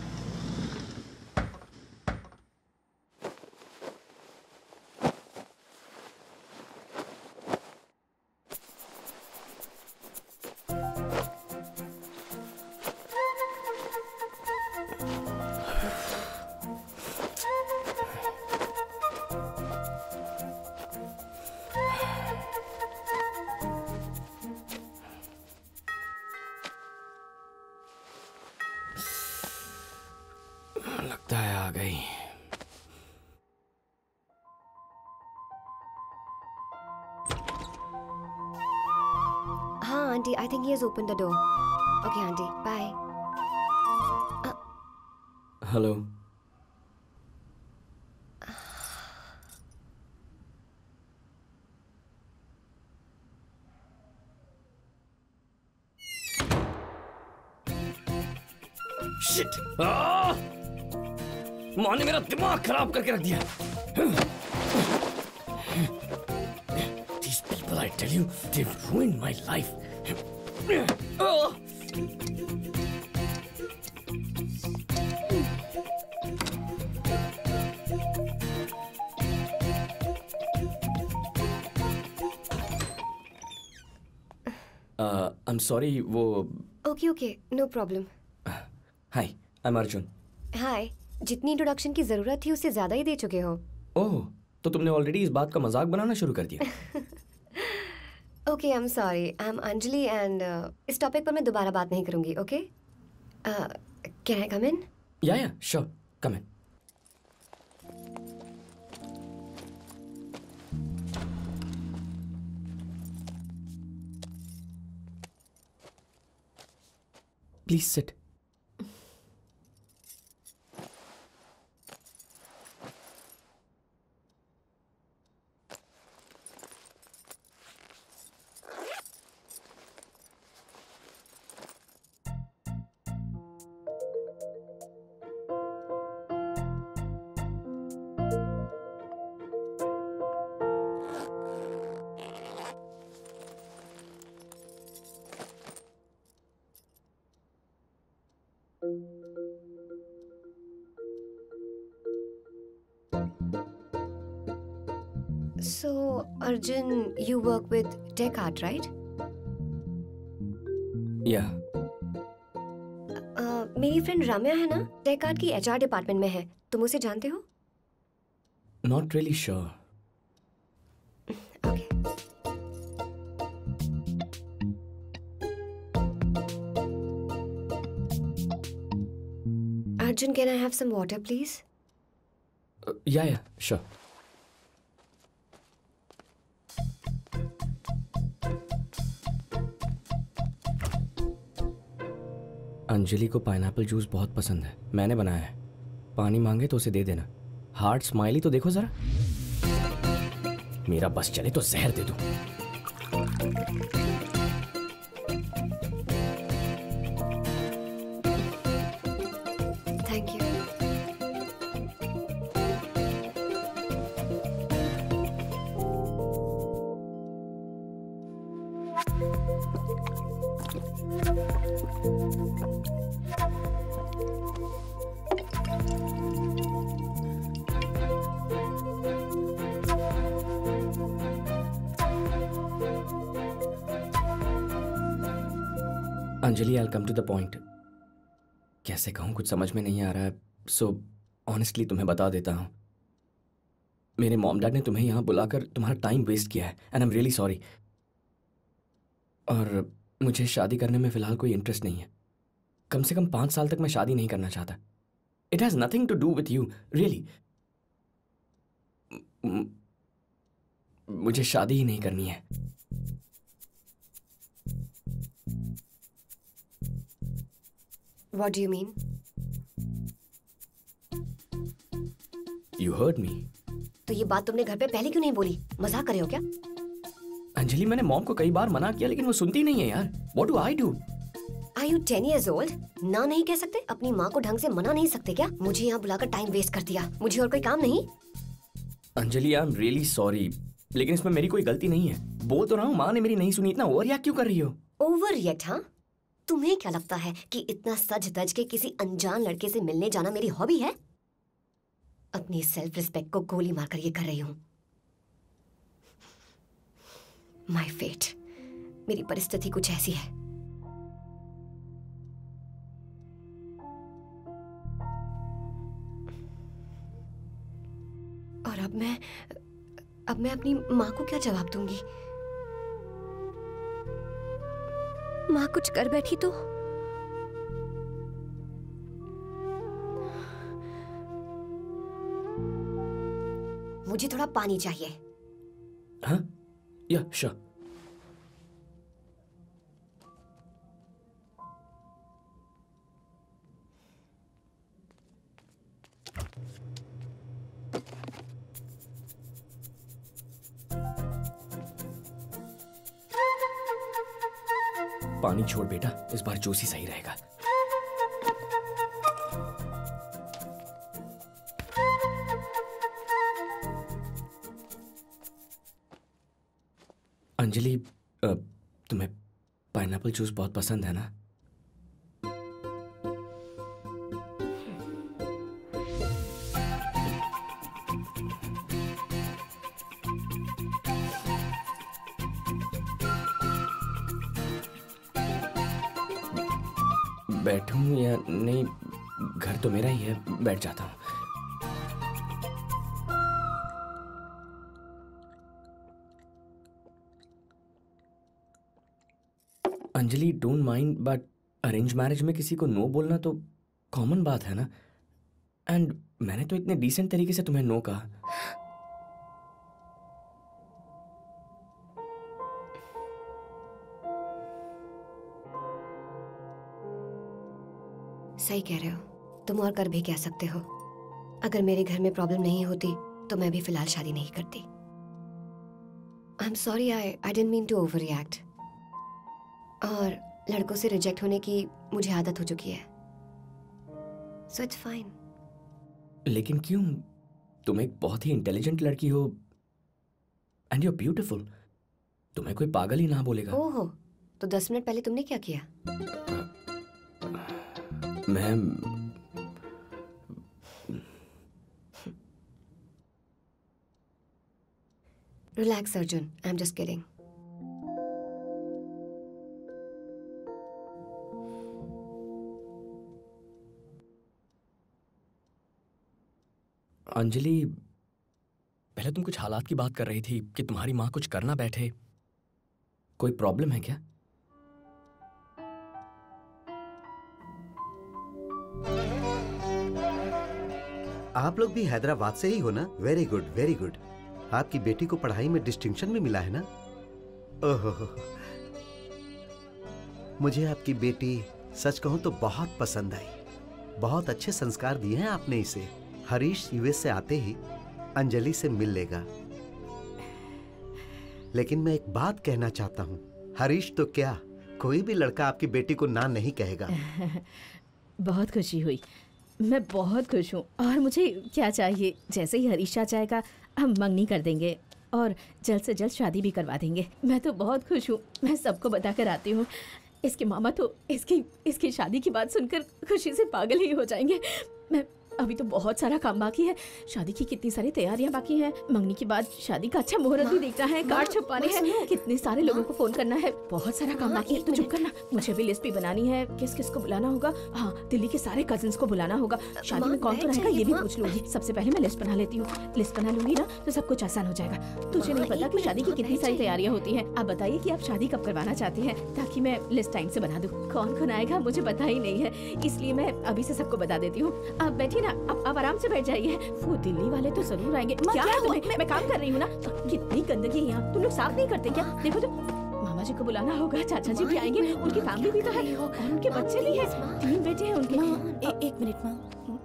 लगता है आ गई। हाँ aunty, I think he has open the door. Okay aunty, bye. Hello. Shit! माँ ने मेरा दिमाग खराब करके रख दिया। These people, I tell you, they've ruined my life. I'm sorry, वो okay, no problem. Hi, I'm Arjun. Hi, जितनी इंट्रोडक्शन की जरूरत थी उससे ज्यादा ही दे चुके हो। ओह, तो तुमने ऑलरेडी इस बात का मजाक बनाना शुरू कर दिया। Okay, I am sorry. I am Anjali and इस टॉपिक पर मैं दोबारा बात नहीं करूंगी, okay? Can I come in? Yeah, sure, come in. Please sit. So, Arjun, you work with Tech Art, right? या मेरी फ्रेंड राम्या है ना, टेक आर्ट की HR डिपार्टमेंट में है. तुम उसे जानते हो? Not really sure. Okay. Arjun, can I have some water, please? Yeah sure. Anjali को पाइनएप्पल जूस बहुत पसंद है. मैंने बनाया है. पानी मांगे तो उसे दे देना. हार्ट स्माइली तो देखो जरा. मेरा बस चले तो जहर दे दूं. Thank you. Anjali, I come to the point. कैसे कहूँ, कुछ समझ में नहीं आ रहा है. सो ऑनेस्टली तुम्हें बता देता हूँ. मेरे मॉम डैड ने तुम्हें यहाँ बुलाकर तुम्हारा टाइम वेस्ट किया है and I am really sorry. और मुझे शादी करने में फ़िलहाल कोई इंटरेस्ट नहीं है. कम से कम 5 साल तक मैं शादी नहीं करना चाहता. It has nothing to do with you, really. मुझे शादी ही नहीं करनी है. What do you mean? You heard me. तो ये बात तुमने घर पे पहले क्यों नहीं बोली? मजाक कर रहे हो क्या? अंजलि, मैंने मॉम को कई बार मना किया लेकिन वो सुनती नहीं है यार. What do I do? Are you 10 years old? ना नहीं कह सकते? अपनी माँ को ढंग से मना नहीं सकते क्या? मुझे यहाँ बुलाकर टाइम वेस्ट कर दिया. मुझे और कोई काम नहीं? Anjali, I am really sorry, लेकिन इसमें मेरी कोई गलती नहीं है. बोल तो रहा हूँ, माँ ने मेरी नहीं सुनी. इतना ओवर रिएक्ट क्यों कर रही हो? Over react? हाँ, तुम्हें क्या लगता है कि इतना सज धज के किसी अनजान लड़के से मिलने जाना मेरी हॉबी है? अपनी सेल्फ रिस्पेक्ट को गोली मारकर ये कर रही हूँ. My fate. मेरी परिस्थिति कुछ ऐसी है. और अब मैं अपनी माँ को क्या जवाब दूंगी? माँ कुछ कर बैठी तो? मुझे थोड़ा पानी चाहिए. हाँ, या श्योर. पानी छोड़ बेटा, इस बार जूस ही सही रहेगा. अंजलि, तुम्हें पाइनएप्पल जूस बहुत पसंद है ना? बैठूं या नहीं? घर तो मेरा ही है, बैठ जाता हूँ. Anjali, don't mind, but arrange marriage में किसी को नो बोलना तो कॉमन बात है ना. एंड मैंने तो इतने डिसेंट तरीके से तुम्हें नो कहा. सही कह रहे हो. तुम और कर भी कह सकते हो. अगर मेरे घर में प्रॉब्लम नहीं होती तो मैं भी फिलहाल शादी नहीं करती. I am sorry, I didn't mean to over react. और लड़कों से रिजेक्ट होने की मुझे आदत हो चुकी है. So it's fine. लेकिन क्यों? तुम एक बहुत ही इंटेलिजेंट लड़की हो एंड यू आर ब्यूटीफुल. तुम्हें कोई पागल ही ना बोलेगा. ओहो, तो 10 मिनट पहले तुमने क्या किया? मैं Relax, Arjun. I'm just kidding. Anjali, पहले तुम कुछ हालात की बात कर रही थी कि तुम्हारी माँ कुछ करना बैठे। कोई प्रॉब्लम है क्या? आप लोग भी हैदराबाद से ही हो ना? Very good, very good. आपकी बेटी को पढ़ाई में डिस्टिंक्शन भी मिला है ना? ओहो, मुझे आपकी बेटी सच कहूं तो बहुत पसंद आई। बहुत अच्छे संस्कार दिए हैं आपने इसे। हरीश यूएस से आते ही अंजलि से मिल लेगा। लेकिन मैं एक बात कहना चाहता हूँ, हरीश तो क्या, कोई भी लड़का आपकी बेटी को ना नहीं कहेगा। बहुत खुशी हुई, मैं बहुत खुश हूँ। और मुझे क्या चाहिए, जैसे ही हरीश आ जाएगा हम मंगनी कर देंगे और जल्द से जल्द शादी भी करवा देंगे। मैं तो बहुत खुश हूँ, मैं सबको बता कर आती हूँ। इसके मामा तो इसकी शादी की बात सुनकर खुशी से पागल ही हो जाएंगे। मैं अभी तो बहुत सारा काम बाकी है, शादी की कितनी सारी तैयारियां बाकी हैं, मंगनी के बाद शादी का अच्छा मुहूर्त भी देखना है, कार्ड छुपाने हैं, कितने सारे लोगों को फोन करना है, बहुत सारा काम बाकी है। तो चुप करना, मुझे भी लिस्ट भी बनानी है, किस किस को बुलाना होगा। हाँ, दिल्ली के सारे कजिन्स को बुलाना होगा। शादी में कौन तो रहेगा ये भी पूछ लूंगी। सबसे पहले मैं लिस्ट बना लेती हूँ, लिस्ट बना लूंगी ना तो सब कुछ आसान हो जाएगा। तुझे नहीं पता कि शादी की कितनी सारी तैयारियां होती हैं। आप बताइए कि आप शादी कब करवाना चाहती हैं, ताकि मैं लिस्ट टाइम से बना दूँ। कौन कौन आएगा मुझे पता ही नहीं है, इसलिए मैं अभी से सबको बता देती हूँ। आप बैठिए ना, आप आराम से बैठ जाइए। वो दिल्ली वाले तो जरूर आएंगे। क्या है तुम्हें? मैं काम कर रही हूँ ना। कितनी गंदगी है यहाँ, तुम लोग साफ नहीं करते क्या? देखो तो मामा जी को बुलाना होगा, चाचा जी भी आएंगे, उनकी फैमिली भी तो है और उनके बच्चे भी हैं, 3 बेटे हैं उनके। एक मिनट माँ।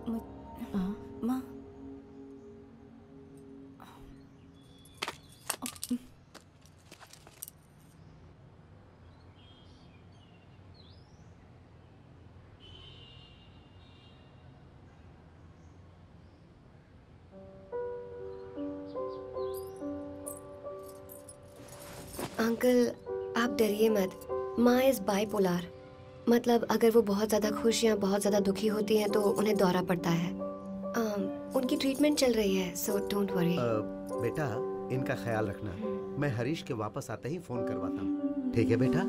अंकल, आप डरिए मत। माँ इज बाइपोलर, मतलब अगर वो बहुत ज़्यादा खुश या बहुत ज़्यादा दुखी होती हैं तो उन्हें दौरा पड़ता है। उनकी ट्रीटमेंट चल रही है, सो डोंट वरी। बेटा, इनका ख्याल रखना। मैं हरीश के वापस आते ही फोन करवाता हूँ, ठीक है बेटा?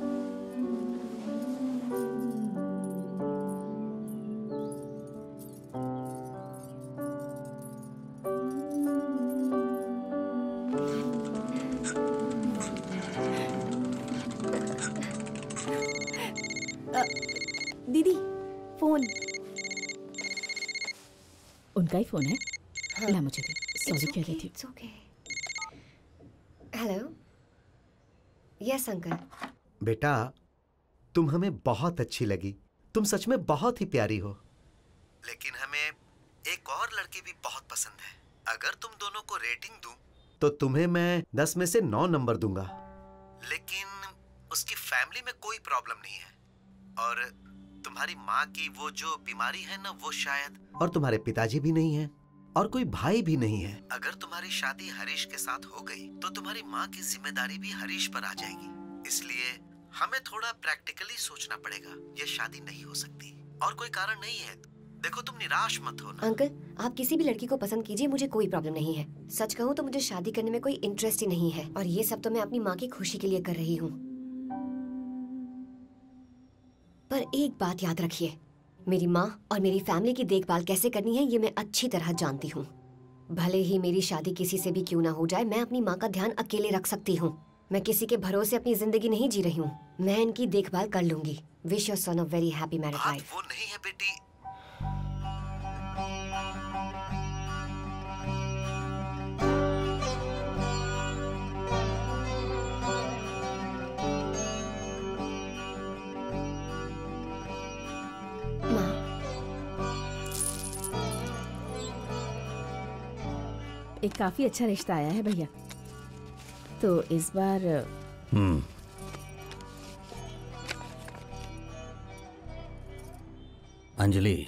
दीदी फोन। उनका ही फोन है। हाँ। ला मुझे दे, सॉरी कह रही थी। Hello, yes uncle. बेटा, तुम हमें बहुत अच्छी लगी, तुम सच में बहुत ही प्यारी हो। लेकिन हमें एक और लड़की भी बहुत पसंद है। अगर तुम दोनों को रेटिंग दूं तो तुम्हें मैं 10 में से 9 नंबर दूंगा। लेकिन उसकी फैमिली में कोई प्रॉब्लम नहीं है और तुम्हारी माँ की वो जो बीमारी है ना, वो शायद, और तुम्हारे पिताजी भी नहीं है और कोई भाई भी नहीं है। अगर तुम्हारी शादी हरीश के साथ हो गई तो तुम्हारी माँ की जिम्मेदारी भी हरीश पर आ जाएगी। इसलिए हमें थोड़ा प्रैक्टिकली सोचना पड़ेगा। ये शादी नहीं हो सकती और कोई कारण नहीं है। देखो, तुम निराश मत हो ना। अंकल, आप किसी भी लड़की को पसंद कीजिए, मुझे कोई प्रॉब्लम नहीं है। सच कहूँ तो मुझे शादी करने में कोई इंटरेस्ट ही नहीं है और ये सब तो मैं अपनी माँ की खुशी के लिए कर रही हूँ। पर एक बात याद रखिए, मेरी माँ और मेरी फैमिली की देखभाल कैसे करनी है ये मैं अच्छी तरह जानती हूँ। भले ही मेरी शादी किसी से भी क्यों ना हो जाए, मैं अपनी माँ का ध्यान अकेले रख सकती हूँ। मैं किसी के भरोसे अपनी जिंदगी नहीं जी रही हूँ। मैं इनकी देखभाल कर लूंगी। Wish your son a very happy married life. वो नहीं है बेटी। एक काफी अच्छा रिश्ता आया है भैया, तो इस बार अंजलि,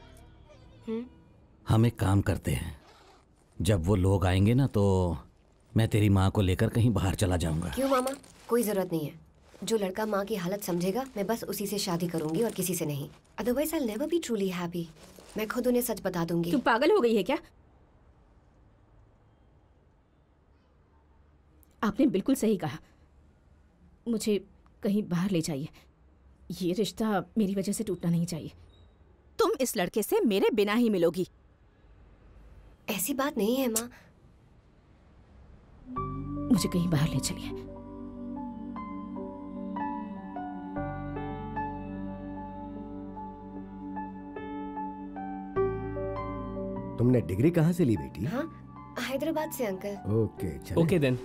हम एक काम करते हैं। जब वो लोग आएंगे ना तो मैं तेरी माँ को लेकर कहीं बाहर चला जाऊंगा। क्यों मामा? कोई जरूरत नहीं है। जो लड़का माँ की हालत समझेगा मैं बस उसी से शादी करूंगी और किसी से नहीं। Otherwise I will never be truly happy. मैं खुद उन्हें सच बता दूंगी। तू पागल हो गई है क्या? आपने बिल्कुल सही कहा। मुझे कहीं बाहर ले जाइए। ये रिश्ता मेरी वजह से टूटना नहीं चाहिए। तुम इस लड़के से मेरे बिना ही मिलोगी। ऐसी बात नहीं है माँ। मुझे कहीं बाहर ले चलिए। तुमने डिग्री कहाँ से ली बेटी? हाँ, हैदराबाद से अंकल। ओके चले। Okay then.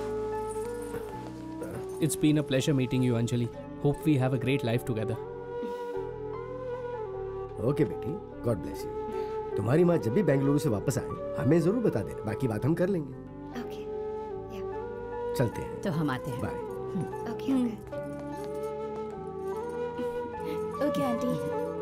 It's been a pleasure meeting you, Anjali. Hope we have a great life together. Okay बेटी, गॉड ब्लेस यू। तुम्हारी माँ जब भी बेंगलुरु से वापस आए हमें जरूर बता देना, बाकी बात हम कर लेंगे। ओके, चलते हैं। तो हम आते हैं। Bye. Okay uncle. Okay aunty.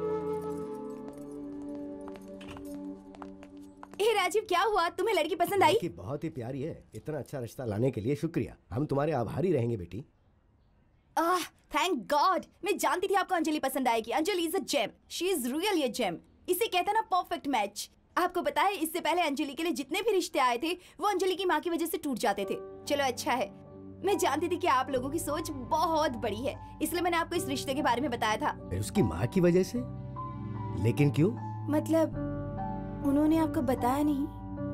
ए राजीव, क्या हुआ? तुम्हें लड़की पसंद आई? लड़की बहुत ही प्यारी है। इतना अच्छा रिश्ता लाने के लिए शुक्रिया। हम तुम्हारे आभारी रहेंगे बेटी। Thank God. मैं जानती थी आपको अंजलि पसंद आएगी। Anjali is a gem. She is really a gem. इसे कहते हैं ना परफेक्ट मैच। आपको पता है, इससे पहले अंजलि के लिए जितने भी रिश्ते आए थे वो अंजलि की माँ की वजह से टूट जाते थे। चलो अच्छा है, मैं जानती थी कि आप लोगों की सोच बहुत बड़ी है, इसलिए मैंने आपको इस रिश्ते के बारे में बताया था। उसकी माँ की वजह से? लेकिन क्यों? मतलब उन्होंने आपको बताया नहीं?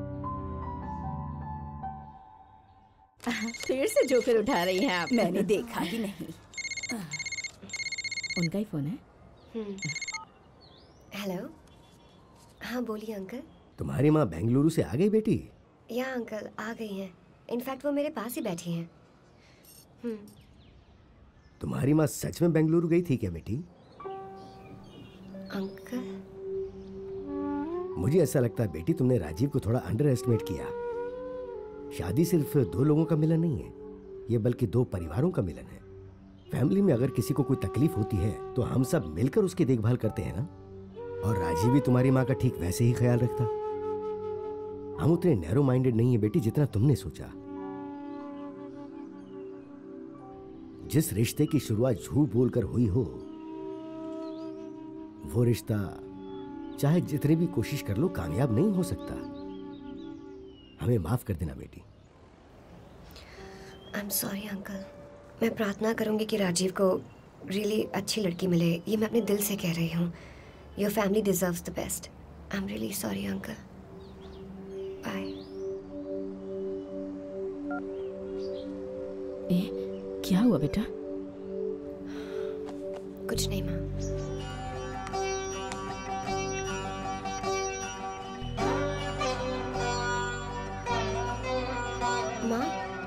फिर से जोकर उठा रही हैं आप। मैंने देखा ही नहीं। उनका ही फोन है। हेलो। हाँ बोलिए अंकल। तुम्हारी माँ बेंगलुरु से आ गई बेटी? या अंकल आ गई हैं। इनफैक्ट वो मेरे पास ही बैठी हैं। तुम्हारी माँ सच में बेंगलुरु गई थी क्या बेटी? अंकल, मुझे ऐसा लगता है बेटी तुमने राजीव को थोड़ा अंडर एस्टिमेट किया। शादी सिर्फ दो लोगों का मिलन नहीं है, ये बल्कि दो परिवारों का मिलन है। फैमिली में अगर किसी को कोई तकलीफ होती है तो हम सब मिलकर उसकी देखभाल करते हैं ना। और राजीव भी तुम्हारी माँ का ठीक वैसे ही ख्याल रखता। हम उतने नैरो माइंडेड नहीं है बेटी जितना तुमने सोचा। जिस रिश्ते की शुरुआत झूठ बोलकर हुई हो, वो रिश्ता चाहे जितनी भी कोशिश कर लो कामयाब नहीं हो सकता। हमें माफ कर देना बेटी। I am sorry uncle. मैं प्रार्थना करूंगी कि राजीव को रियली अच्छी लड़की मिले। ये मैं अपने दिल से कह रही हूँ। Your family deserves the best. I am really sorry uncle. Bye. क्या हुआ बेटा? कुछ नहीं माँ। माँ,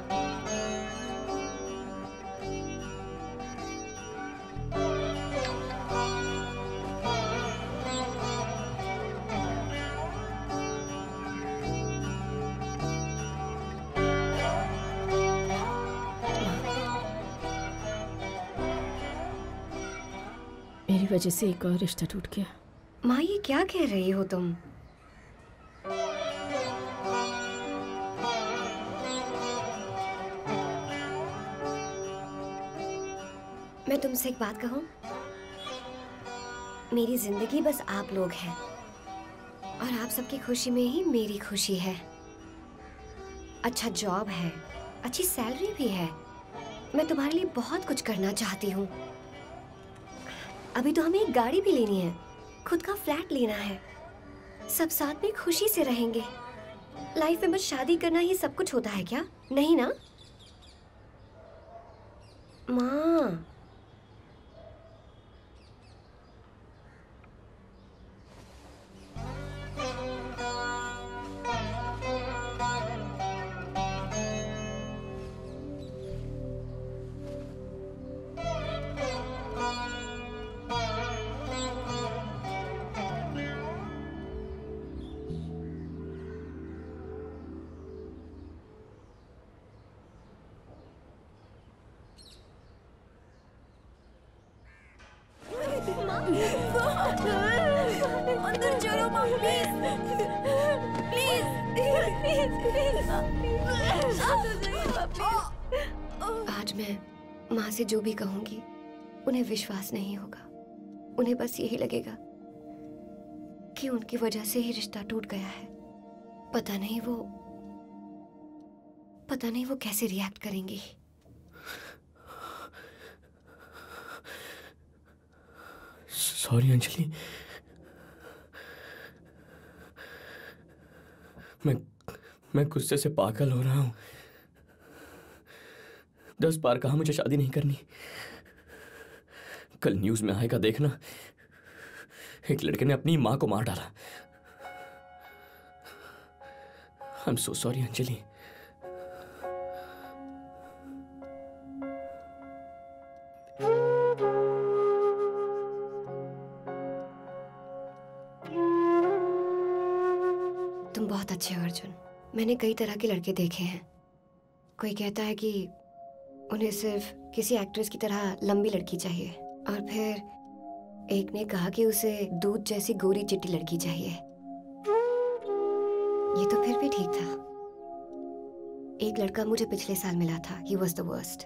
मेरी वजह से एक और रिश्ता टूट गया। माँ ये क्या कह रही हो तुम? मैं तुमसे एक बात कहूं? मेरी जिंदगी बस आप लोग हैं और आप सबकी खुशी में ही मेरी खुशी है। अच्छा जॉब है, अच्छी सैलरी भी है। मैं तुम्हारे लिए बहुत कुछ करना चाहती हूँ। अभी तो हमें एक गाड़ी भी लेनी है, खुद का फ्लैट लेना है। सब साथ में खुशी से रहेंगे। लाइफ में बस शादी करना ही सब कुछ होता है क्या? नहीं ना माँ? अंदर चलो माँ, प्लीज आज मैं माँ से जो भी कहूंगी उन्हें विश्वास नहीं होगा। उन्हें बस यही लगेगा कि उनकी वजह से ही रिश्ता टूट गया है। पता नहीं वो पता नहीं वो कैसे रिएक्ट करेंगी। सॉरी अंजलि, मैं गुस्से से पागल हो रहा हूं। 10 बार कहा मुझे शादी नहीं करनी। कल न्यूज में आएगा देखना, एक लड़के ने अपनी मां को मार डाला। I am so sorry Anjali. तुम बहुत अच्छे हो अर्जुन। मैंने कई तरह के लड़के देखे हैं। कोई कहता है कि उन्हें सिर्फ किसी एक्ट्रेस की तरह लंबी लड़की चाहिए, और फिर एक ने कहा कि उसे दूध जैसी गोरी चिट्टी लड़की चाहिए। ये तो फिर भी ठीक था। एक लड़का मुझे पिछले साल मिला था। He was the worst.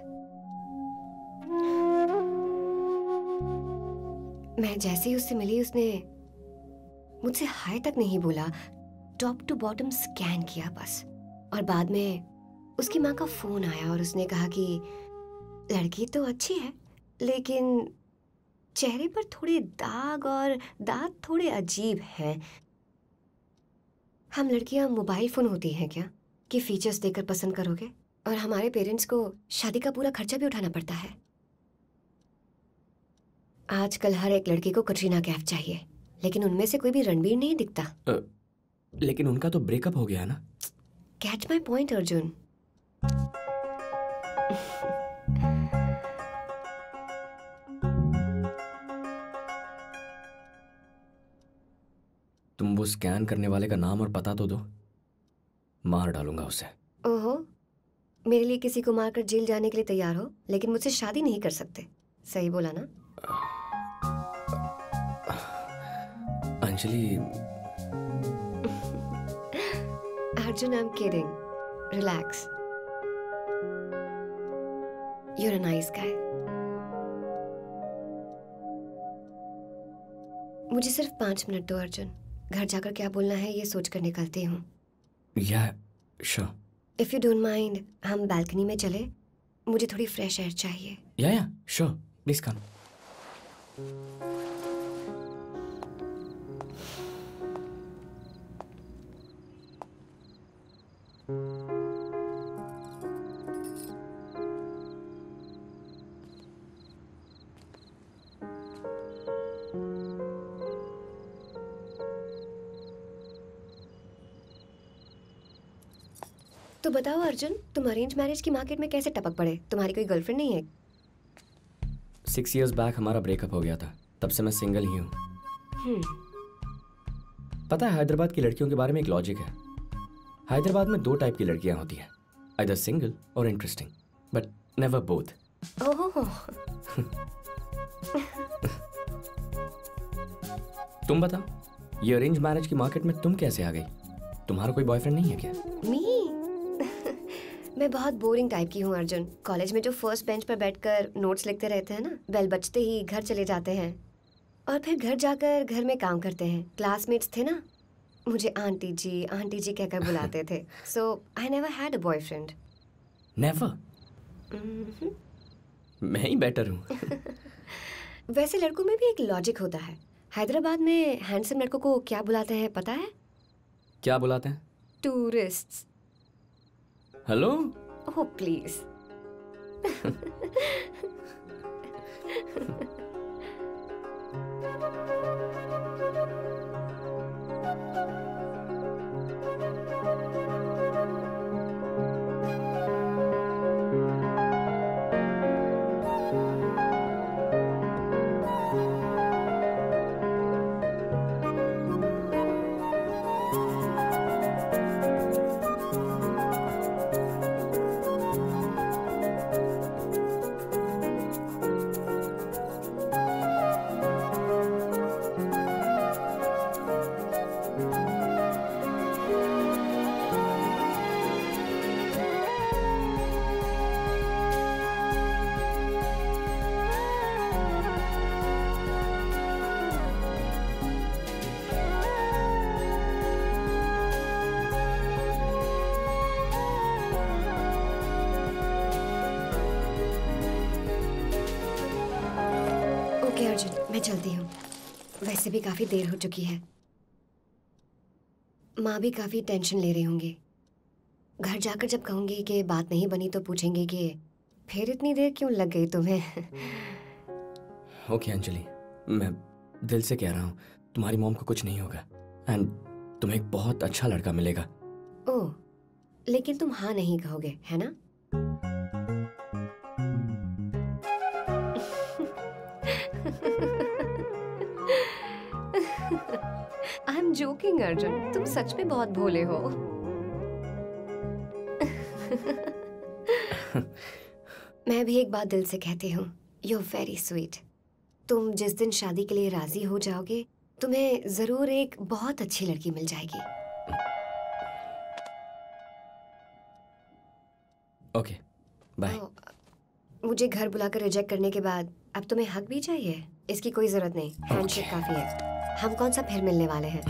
मैं जैसे ही उससे मिली, उसने मुझसे हाय तक नहीं बोला, टॉप टू बॉटम स्कैन किया बस। और बाद में उसकी माँ का फोन आया और उसने कहा कि लड़की तो अच्छी है, लेकिन चेहरे पर थोड़े दाग और दांत थोड़े अजीब हैं। हम लड़कियां मोबाइल फोन होती हैं क्या कि फीचर्स देखकर पसंद करोगे? और हमारे पेरेंट्स को शादी का पूरा खर्चा भी उठाना पड़ता है। आजकल हर एक लड़की को कटरीना कैफ चाहिए, लेकिन उनमें से कोई भी रणबीर नहीं दिखता। लेकिन उनका तो ब्रेकअप हो गया ना। Catch my point Arjun. तुम वो स्कैन करने वाले का नाम और पता तो दो, मार डालूंगा उसे। ओहो, मेरे लिए किसी को मारकर जेल जाने के लिए तैयार हो, लेकिन मुझसे शादी नहीं कर सकते। सही बोला ना? Anjali. Arjun, I am kidding. Relax. You are a nice guy. मुझे सिर्फ 5 मिनट दो अर्जुन। घर जाकर क्या बोलना है ये सोच कर निकलती हूँ। Yeah sure. If you don't mind, हम बालकनी में चले। मुझे थोड़ी फ्रेश एयर चाहिए। या श्योर, प्लीज कम। तो बताओ अर्जुन, तुम अरेंज मैरिज की मार्केट में कैसे टपक पड़े? तुम्हारी कोई गर्लफ्रेंड नहीं है? 6 years बैक हमारा ब्रेकअप हो गया था, तब से मैं सिंगल ही हूँ। पता है, हैदराबाद की लड़कियों के बारे में एक लॉजिक है। हैदराबाद में 2 टाइप की लड़कियां होती हैं, आइदर सिंगल और interesting, but never both. Oh. तुम बताओ, ये अरेंज मैरिज की मार्केट में तुम कैसे आ गई? तुम्हारा कोई बॉयफ्रेंड नहीं है क्या? मी? मैं बहुत बोरिंग टाइप की हूँ अर्जुन। कॉलेज में जो फर्स्ट बेंच पर बैठकर नोट्स लिखते रहते हैं ना, बेल बजते ही घर चले जाते हैं और फिर घर जाकर घर में काम करते हैं। क्लासमेट्स थे ना, मुझे आंटी जी कहकर बुलाते थे। So I never had a boyfriend. Never? मैं ही बेटर हूँ। वैसे लड़कों में भी एक लॉजिक होता है। हैदराबाद में हैंडसम लड़कों को क्या बुलाते हैं पता है? क्या बुलाते हैं? टूरिस्ट्स। हेलो? Oh please. मैं चलती हूँ, वैसे भी काफी देर हो चुकी है। माँ भी काफी टेंशन ले रही होंगी। घर जाकर जब कहूंगी कि बात नहीं बनी तो पूछेंगे कि फिर इतनी देर क्यों लग गई तुम्हें। ओके अंजलि, मैं दिल से कह रहा हूँ, तुम्हारी मॉम को कुछ नहीं होगा एंड तुम्हें एक बहुत अच्छा लड़का मिलेगा। ओह, लेकिन तुम हाँ नहीं कहोगे, है ना? आई एम जोकिंग अर्जुन, तुम सच में बहुत भोले हो। मैं भी एक बात दिल से कहती हूँ, यू आर वेरी स्वीट। तुम जिस दिन शादी के लिए राजी हो जाओगे, तुम्हें जरूर एक बहुत अच्छी लड़की मिल जाएगी। Okay, bye. मुझे घर बुलाकर रिजेक्ट करने के बाद अब तुम्हें हक भी चाहिए? इसकी कोई जरूरत नहीं, हैंडशेक काफी है। हम कौन सा फिर मिलने वाले हैं?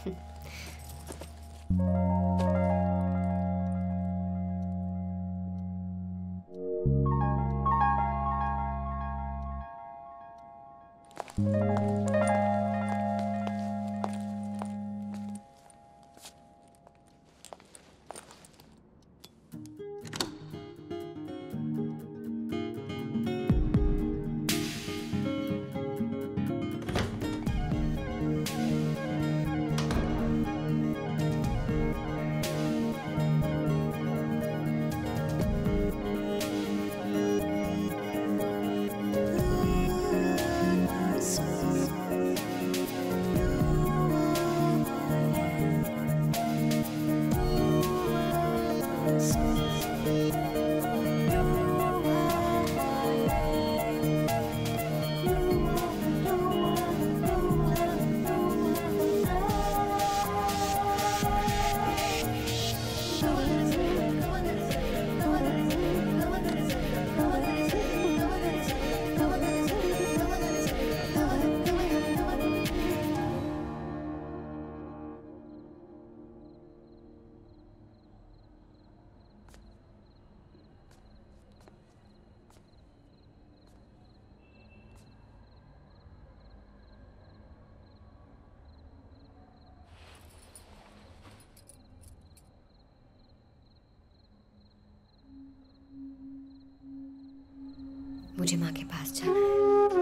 मुझे माँ के पास जाना है।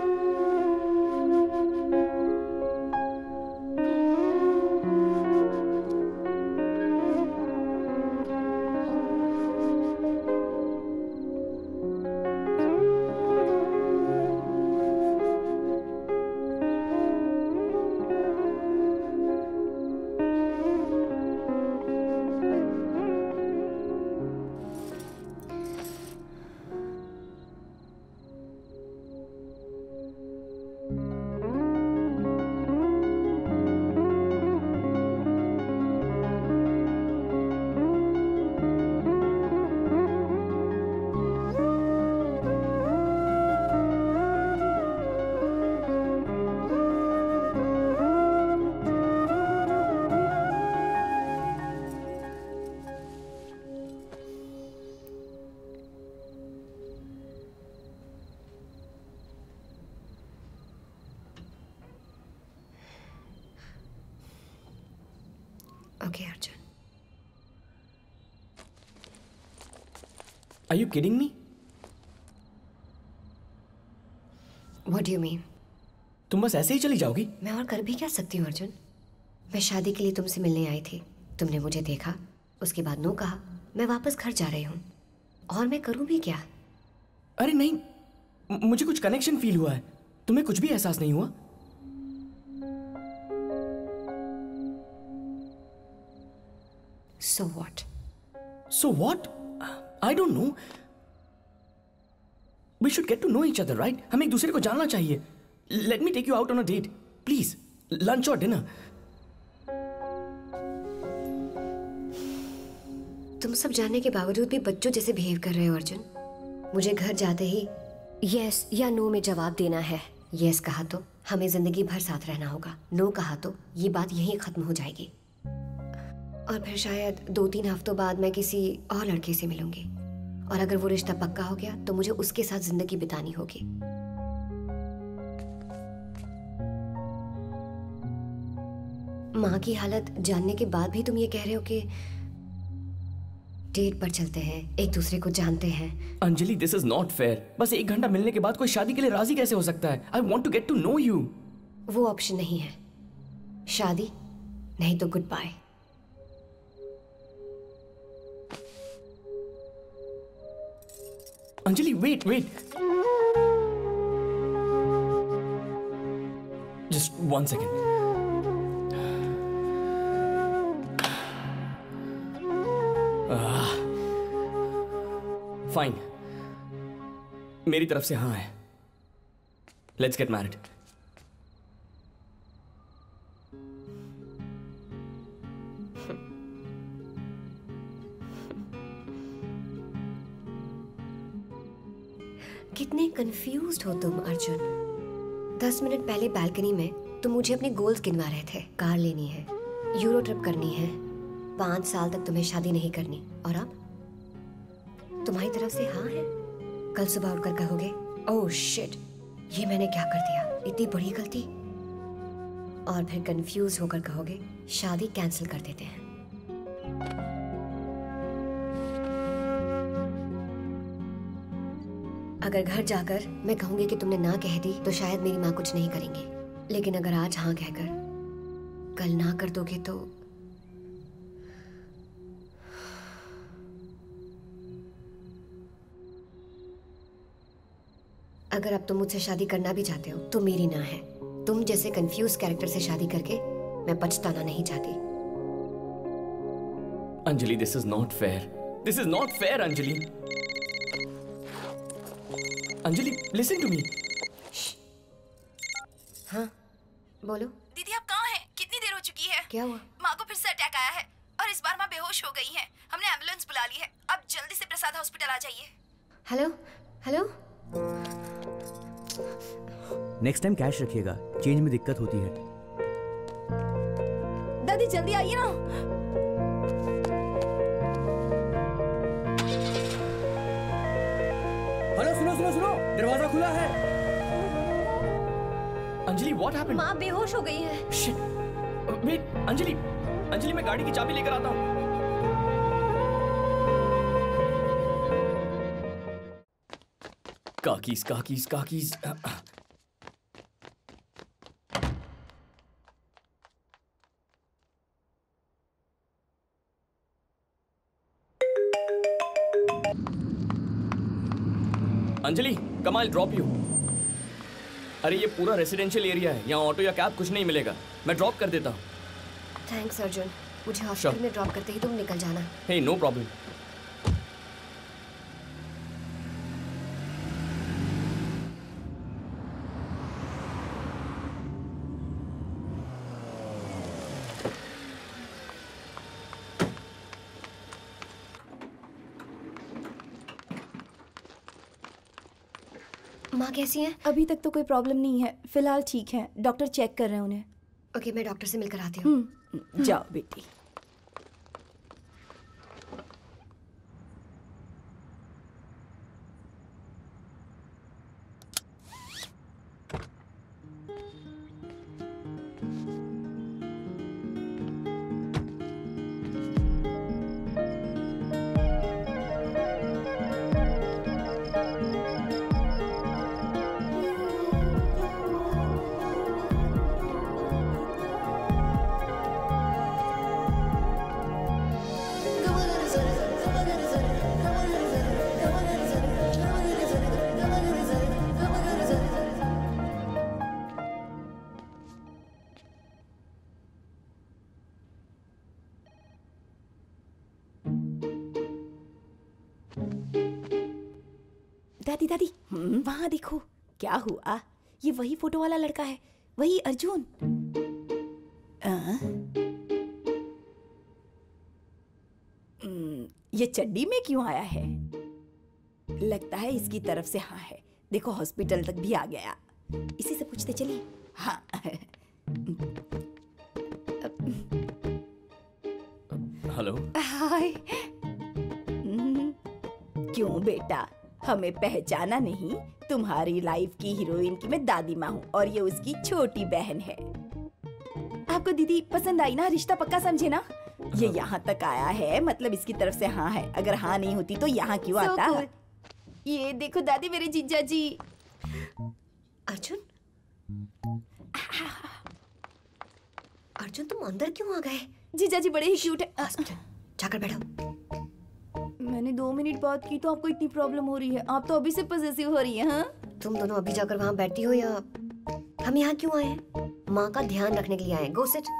Okay, Arjun. Are you kidding me? What do you mean? तुम बस ऐसे ही चली जाओगी? मैं और कर भी क्या सकती हूँ अर्जुन? मैं शादी के लिए तुमसे मिलने आई थी, तुमने मुझे देखा, उसके बाद नो कहा, मैं वापस घर जा रही हूँ। और मैं करूँ भी क्या? अरे नहीं, मुझे कुछ कनेक्शन फील हुआ है। तुम्हें कुछ भी एहसास नहीं हुआ? So what? So what? I don't know. We should get to know each other, right? हमें एक दूसरे को जानना चाहिए. Let me take you out on a date, please. Lunch or dinner. तुम सब जानने के बावजूद भी बच्चों जैसे बिहेव कर रहे हो अर्जुन। मुझे घर जाते ही यस या नो में जवाब देना है। यस कहा तो हमें जिंदगी भर साथ रहना होगा, नो कहा तो ये बात यहीं खत्म हो जाएगी। और फिर शायद 2-3 हफ्तों बाद मैं किसी और लड़के से मिलूंगी, और अगर वो रिश्ता पक्का हो गया तो मुझे उसके साथ जिंदगी बितानी होगी। माँ की हालत जानने के बाद भी तुम ये कह रहे हो कि डेट पर चलते हैं, एक दूसरे को जानते हैं। Anjali, this is not fair. बस 1 घंटा मिलने के बाद कोई शादी के लिए राजी कैसे हो सकता है? I want to get to know you. वो ऑप्शन नहीं है, शादी नहीं तो goodbye. Anjali, wait wait, just 1 second. Fine, मेरी तरफ से हाँ है। Let's get married. कितने कंफ्यूज्ड हो तुम अर्जुन। 10 मिनट पहले बालकनी में तुम मुझे अपने गोल्स गिनवा रहे थे। कार लेनी है, यूरो ट्रिप करनी है, 5 साल तक तुम्हें शादी नहीं करनी, और अब तुम्हारी तरफ से हाँ है। कल सुबह उठकर कहोगे ओह शिट, ये मैंने क्या कर दिया, इतनी बड़ी गलती। और फिर कंफ्यूज होकर कहोगे शादी कैंसिल कर देते हैं। अगर घर जाकर मैं कहूंगी कि तुमने ना कह दी तो शायद मेरी माँ कुछ नहीं करेंगी, लेकिन अगर आज हाँ कहकर कल ना कर दोगे तो अगर अब तुम मुझसे शादी करना भी चाहते हो तो मेरी ना है। तुम जैसे कंफ्यूज कैरेक्टर से शादी करके मैं पछताना नहीं चाहती। Anjali, this is not fair. This is not fair Anjali. Anjali, listen to me. हाँ बोलो। दीदी आप कहाँ हैं? कितनी देर हो चुकी है? क्या हुआ? माँ को फिर से अटैक आया है और इस बार माँ बेहोश हो गई हैं। हमने एम्बुलेंस बुला ली है, अब जल्दी से प्रसाद हॉस्पिटल आ जाइए। Hello hello. Next time cash रखिएगा, चेंज में दिक्कत होती है। दादी जल्दी आइए ना। हेलो, सुनो सुनो सुनो, दरवाजा खुला है। Anjali, what happened? माँ बेहोश हो गई है। शिट, वेट अंजलि, अंजलि मैं गाड़ी की चाबी लेकर आता हूँ। काकीज काकीज काकीज। Anjali, come I drop you. अरे ये पूरा रेसिडेंशियल एरिया है, यहाँ ऑटो या कैब कुछ नहीं मिलेगा, मैं ड्रॉप कर देता हूँ। थैंक्स अर्जुन, मुझे हॉस्पिटल में ड्रॉप करते ही तुम निकल जाना। Hey, no problem. माँ कैसी हैं? अभी तक तो कोई प्रॉब्लम नहीं है, फिलहाल ठीक है। डॉक्टर चेक कर रहे हैं उन्हें। ओके, मैं डॉक्टर से मिलकर आती हूँ। जाओ बेटी। दादी दादी वहां देखो, क्या हुआ? ये वही फोटो वाला लड़का है, वही अर्जुन। ये चड्डी में क्यों आया है? लगता है इसकी तरफ से हाँ है। देखो हॉस्पिटल तक भी आ गया। इसी से पूछते चलिए। हाँ हेलो। हाय। क्यों बेटा, हमें पहचाना नहीं? तुम्हारी लाइफ की हीरोइन की मैं दादी माँ हूँ और ये उसकी छोटी बहन है। आप आपको दीदी पसंद आई ना, रिश्ता पक्का समझे ना। ये यहाँ तक आया है, मतलब इसकी तरफ से हाँ है। अगर हाँ नहीं होती तो यहाँ क्यों So आता? cool. ये देखो दादी, मेरे जीजा जी। अर्जुन, अर्जुन तुम अंदर क्यों आ गए? जीजा जी बड़े ही क्यूट है। हॉस्पिटल जाकर बैठो। मैंने 2 मिनट बात की तो आपको इतनी प्रॉब्लम हो रही है? आप तो अभी से पॉसेसिव हो रही है। हाँ, तुम दोनों अभी जाकर वहाँ बैठती हो या हम यहाँ क्यों आए हैं? माँ का ध्यान रखने के लिए आए। Go sit.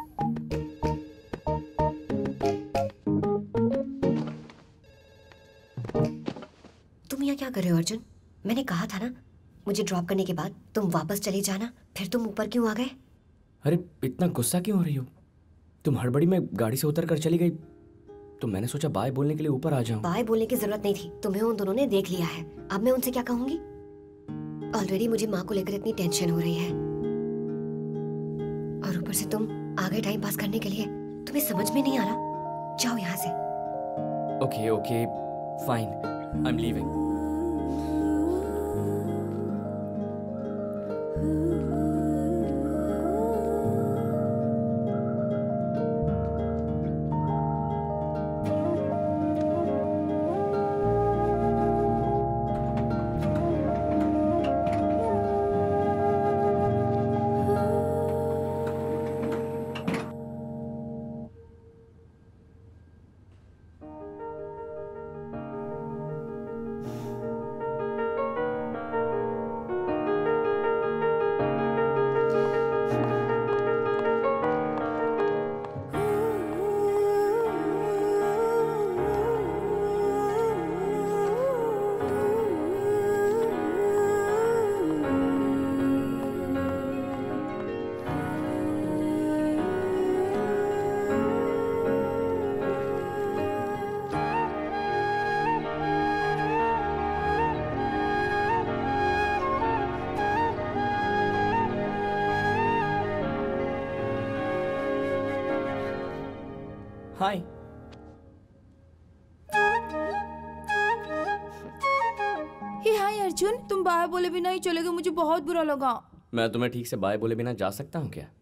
तुम यहाँ क्या कर रहे हो अर्जुन? मैंने कहा था ना, मुझे ड्रॉप करने के बाद तुम वापस चले जाना। फिर तुम ऊपर क्यों आ गए? अरे इतना गुस्सा क्यों हो रही हो? तुम हड़बड़ी में गाड़ी से उतर कर चली गई तो मैंने सोचा बाय बोलने के लिए ऊपर आ जाऊं। बाय बोलने की जरूरत नहीं थी, तुम्हें उन दोनों ने देख लिया है। अब मैं उनसे क्या कहूंगी? ऑलरेडी मुझे माँ को लेकर इतनी टेंशन हो रही है, और ऊपर से तुम आ गए टाइम पास करने के लिए। तुम्हें समझ में नहीं आ रहा? जाओ यहाँ से। Okay okay fine, I am leaving. Hi. Hey hi Arjun, तुम बाय बोले बिना ही चले गए, मुझे बहुत बुरा लगा। मैं तुम्हें ठीक से बाय बोले बिना जा सकता हूँ क्या?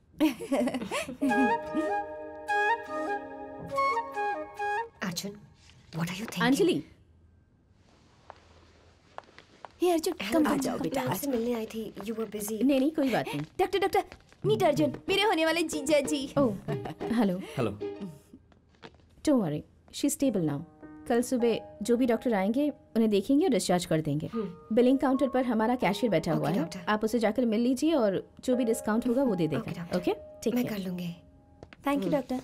Arjun, what are you thinking? Anjali, hey Arjun, come आ जाओ बेटा। आपसे मिलने आई थी। You were busy. नहीं नहीं कोई बात नहीं। डॉक्टर, मीट अर्जुन, मेरे होने वाले जीजा जी। Oh hello. Hello. Don't worry, she is stable now. कल सुबह जो भी डॉक्टर आएंगे उन्हें देखेंगे और डिस्चार्ज कर देंगे। बिलिंग काउंटर पर हमारा कैशियर बैठा हुआ Okay, है, doctor. आप उसे जाकर मिल लीजिए और जो भी डिस्काउंट होगा वो दे Okay, देगा। doctor. ओके ठीक मैं है। कर लूंगी। Thank you doctor.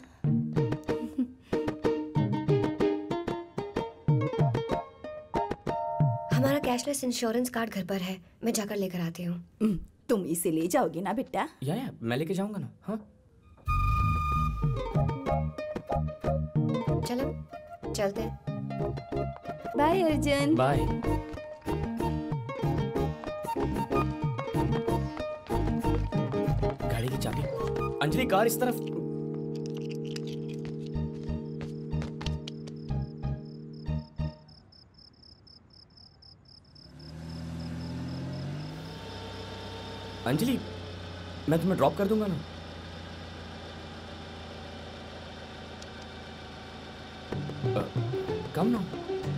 हमारा कैशलेस इंश्योरेंस कार्ड घर पर है, मैं जाकर लेकर आती हूँ। तुम इसे ले जाओगे ना बेटा? या मैं लेके जाऊंगा ना। हाँ चलो चलते हैं। बाय अर्जुन। बाय। गाड़ी की चाबी। अंजलि, कार इस तरफ। अंजलि, मैं तुम्हें ड्रॉप कर दूंगा ना। कम ना।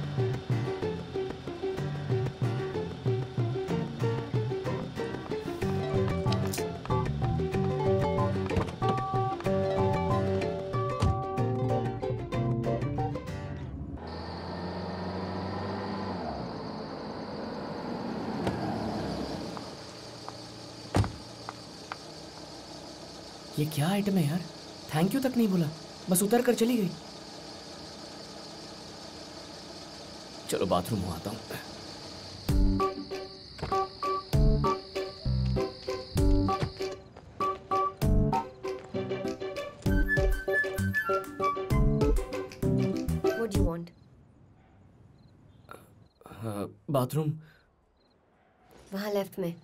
ये क्या आइटम है यार? थैंक यू तक नहीं बोला, बस उतर कर चली गई। चलो बाथरूम में आता हूँ। What do you want? Bathroom. वहाँ लेफ्ट में।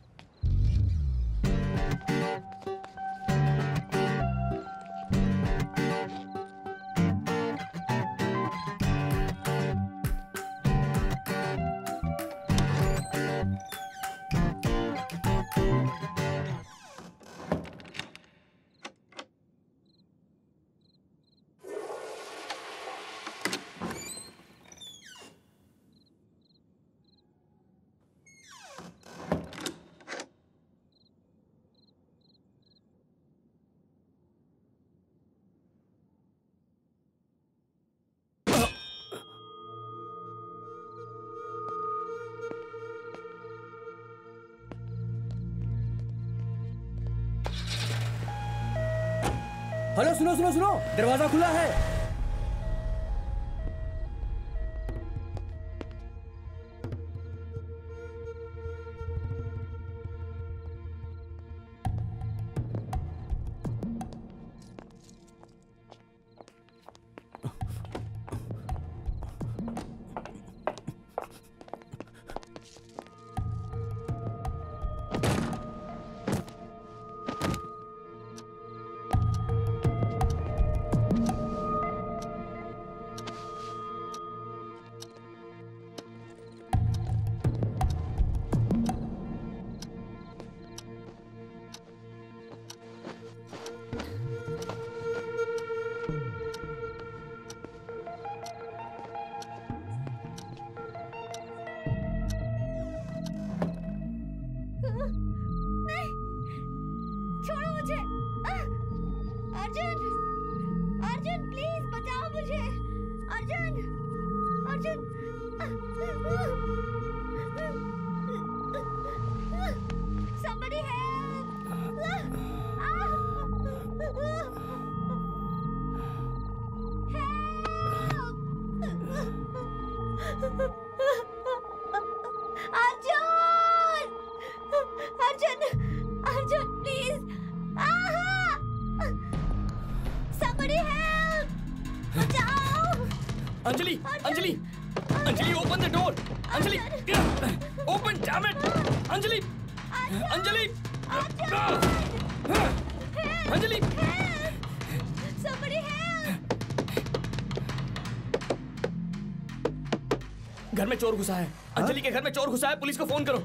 हेलो, सुनो सुनो सुनो, दरवाजा खुला है। छोड़ो मुझे। अर्जुन, अर्जुन प्लीज बचाओ मुझे। Arjun, Arjun. Somebody Arjun! Arjun! Arjun, please! Somebody help! बचाओ! Anjali, Anjali, Anjali, open the door! Anjali, open, damn it! Anjali, Anjali, Anjali! Somebody help! घर में चोर घुसा है। अंजलि के घर में चोर घुसा है, पुलिस को फोन करो।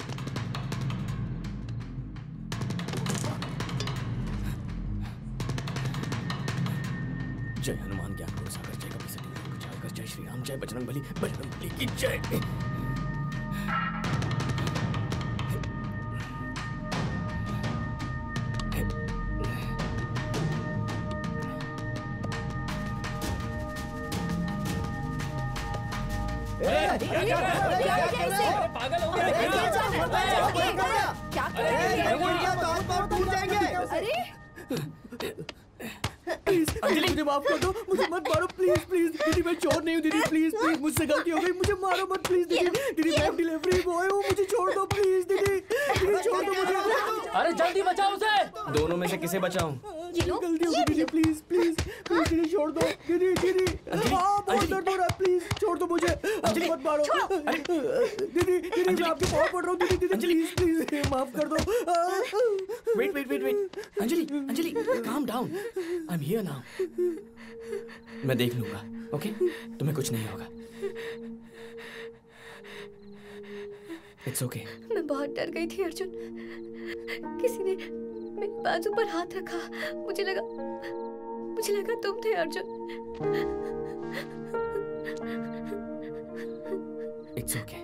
जय हनुमान ज्ञान गुरु सागर, जय कपी सती जय जय श्री राम, जय बजरंगबली, बजरंगबली की जय। पागल हो गया क्या कर रहे हैं? अरे अंजलि मुझे माफ कर दो, मुझे मत मारो प्लीज प्लीज। दीदी मैं चोर नहीं हूँ दीदी, प्लीज प्लीज मुझसे गलती हो गई, मुझे मारो मत प्लीज दीदी। दीदी मैं डिलीवरी बॉय हूँ, मुझे छोड़ दो प्लीज दीदी, दीदी छोड़ दो मुझे। अरे जल्दी बचाओ उसे। दोनों में से किसे बचाऊं? गलती हो गई दीदी, प्लीज प्लीज प्लीज दीदी छोड़ दो। दीदी दीदी बहुत दर्द हो रहा है, प्लीज छोड़ दो मुझे, मत मारो। दीदी दीदी मैं आपके पाँव पड़ रहा हूँ दीदी, दीदी प्लीज प्लीज माफ कर दो। Wait wait wait wait, Anjali Anjali calm down, I am here now. मैं देख लूंगा, ओके? तुम्हें कुछ नहीं होगा। It's okay. मैं बहुत डर गई थी अर्जुन, किसी ने मेरे बाजू पर हाथ रखा, मुझे लगा तुम थे Arjun. It's okay.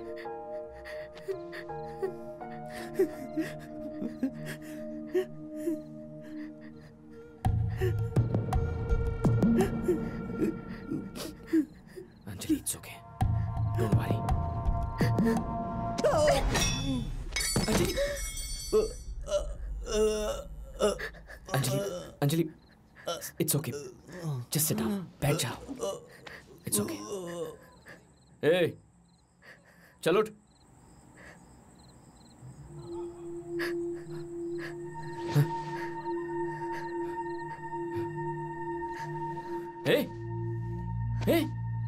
Anjali it's okay, don't worry. Anjali Anjali Anjali it's okay, just sit down, बैठ जाओ। It's okay. ए चलो उठ। ए ए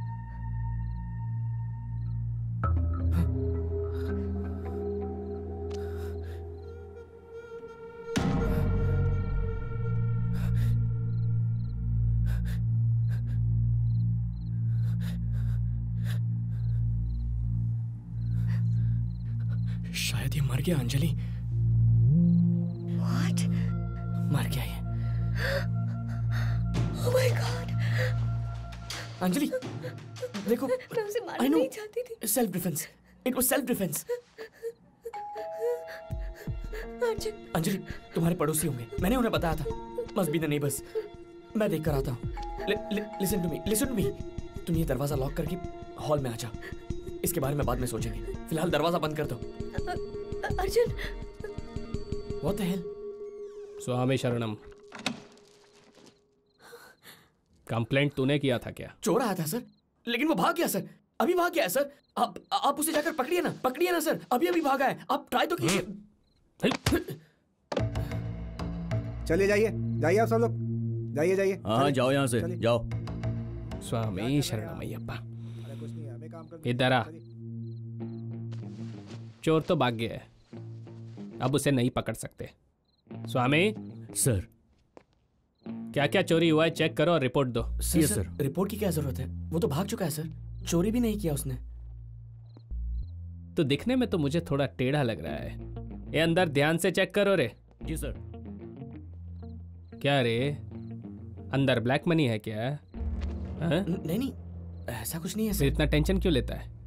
शायद ये मर गया अंजलि। What? मर गया ये। Oh my God! अंजलि देखो, मैं उसे मारना I know, नहीं चाहती थी। self defense. It was self defense. Arjun, Anjali तुम्हारे पड़ोसी होंगे, मैंने उन्हें बताया था। Must be the neighbors. मैं देख कर आता हूँ। Listen to me, listen to me. तुम ये दरवाजा लॉक करके हॉल में आ जाओ, इसके बारे में बाद में सोचेंगे। फिलहाल दरवाजा बंद कर दो। Arjun, What the hell? स्वामी शरणम। कंप्लेंट तूने किया था क्या? चोर आया था सर, लेकिन वो भाग गया सर। अभी भाग गया है सर। आप उसे जाकर पकड़िए ना सर। अभी भागा है। आप ट्राई तो कीजिए। चलिए जाइए आप सब लोग, जाइए। हाँ जाओ यहाँ से, जाओ। स्वामी शरणमय्यप्पा, इधर आ। चोर तो भाग गया है, अब उसे नहीं पकड़ सकते। स्वामी सर, क्या क्या चोरी हुआ है चेक करो और रिपोर्ट दो। सर, रिपोर्ट की क्या जरूरत है? वो तो भाग चुका है सर। चोरी भी नहीं किया उसने। तो दिखने में तो मुझे थोड़ा टेढ़ा लग रहा है। ये अंदर ध्यान से चेक करो रे। जी सर। क्या रे, अंदर ब्लैक मनी है क्या? हाँ? नहीं, ऐसा कुछ नहीं है सर। फिर इतना टेंशन क्यों लेता है?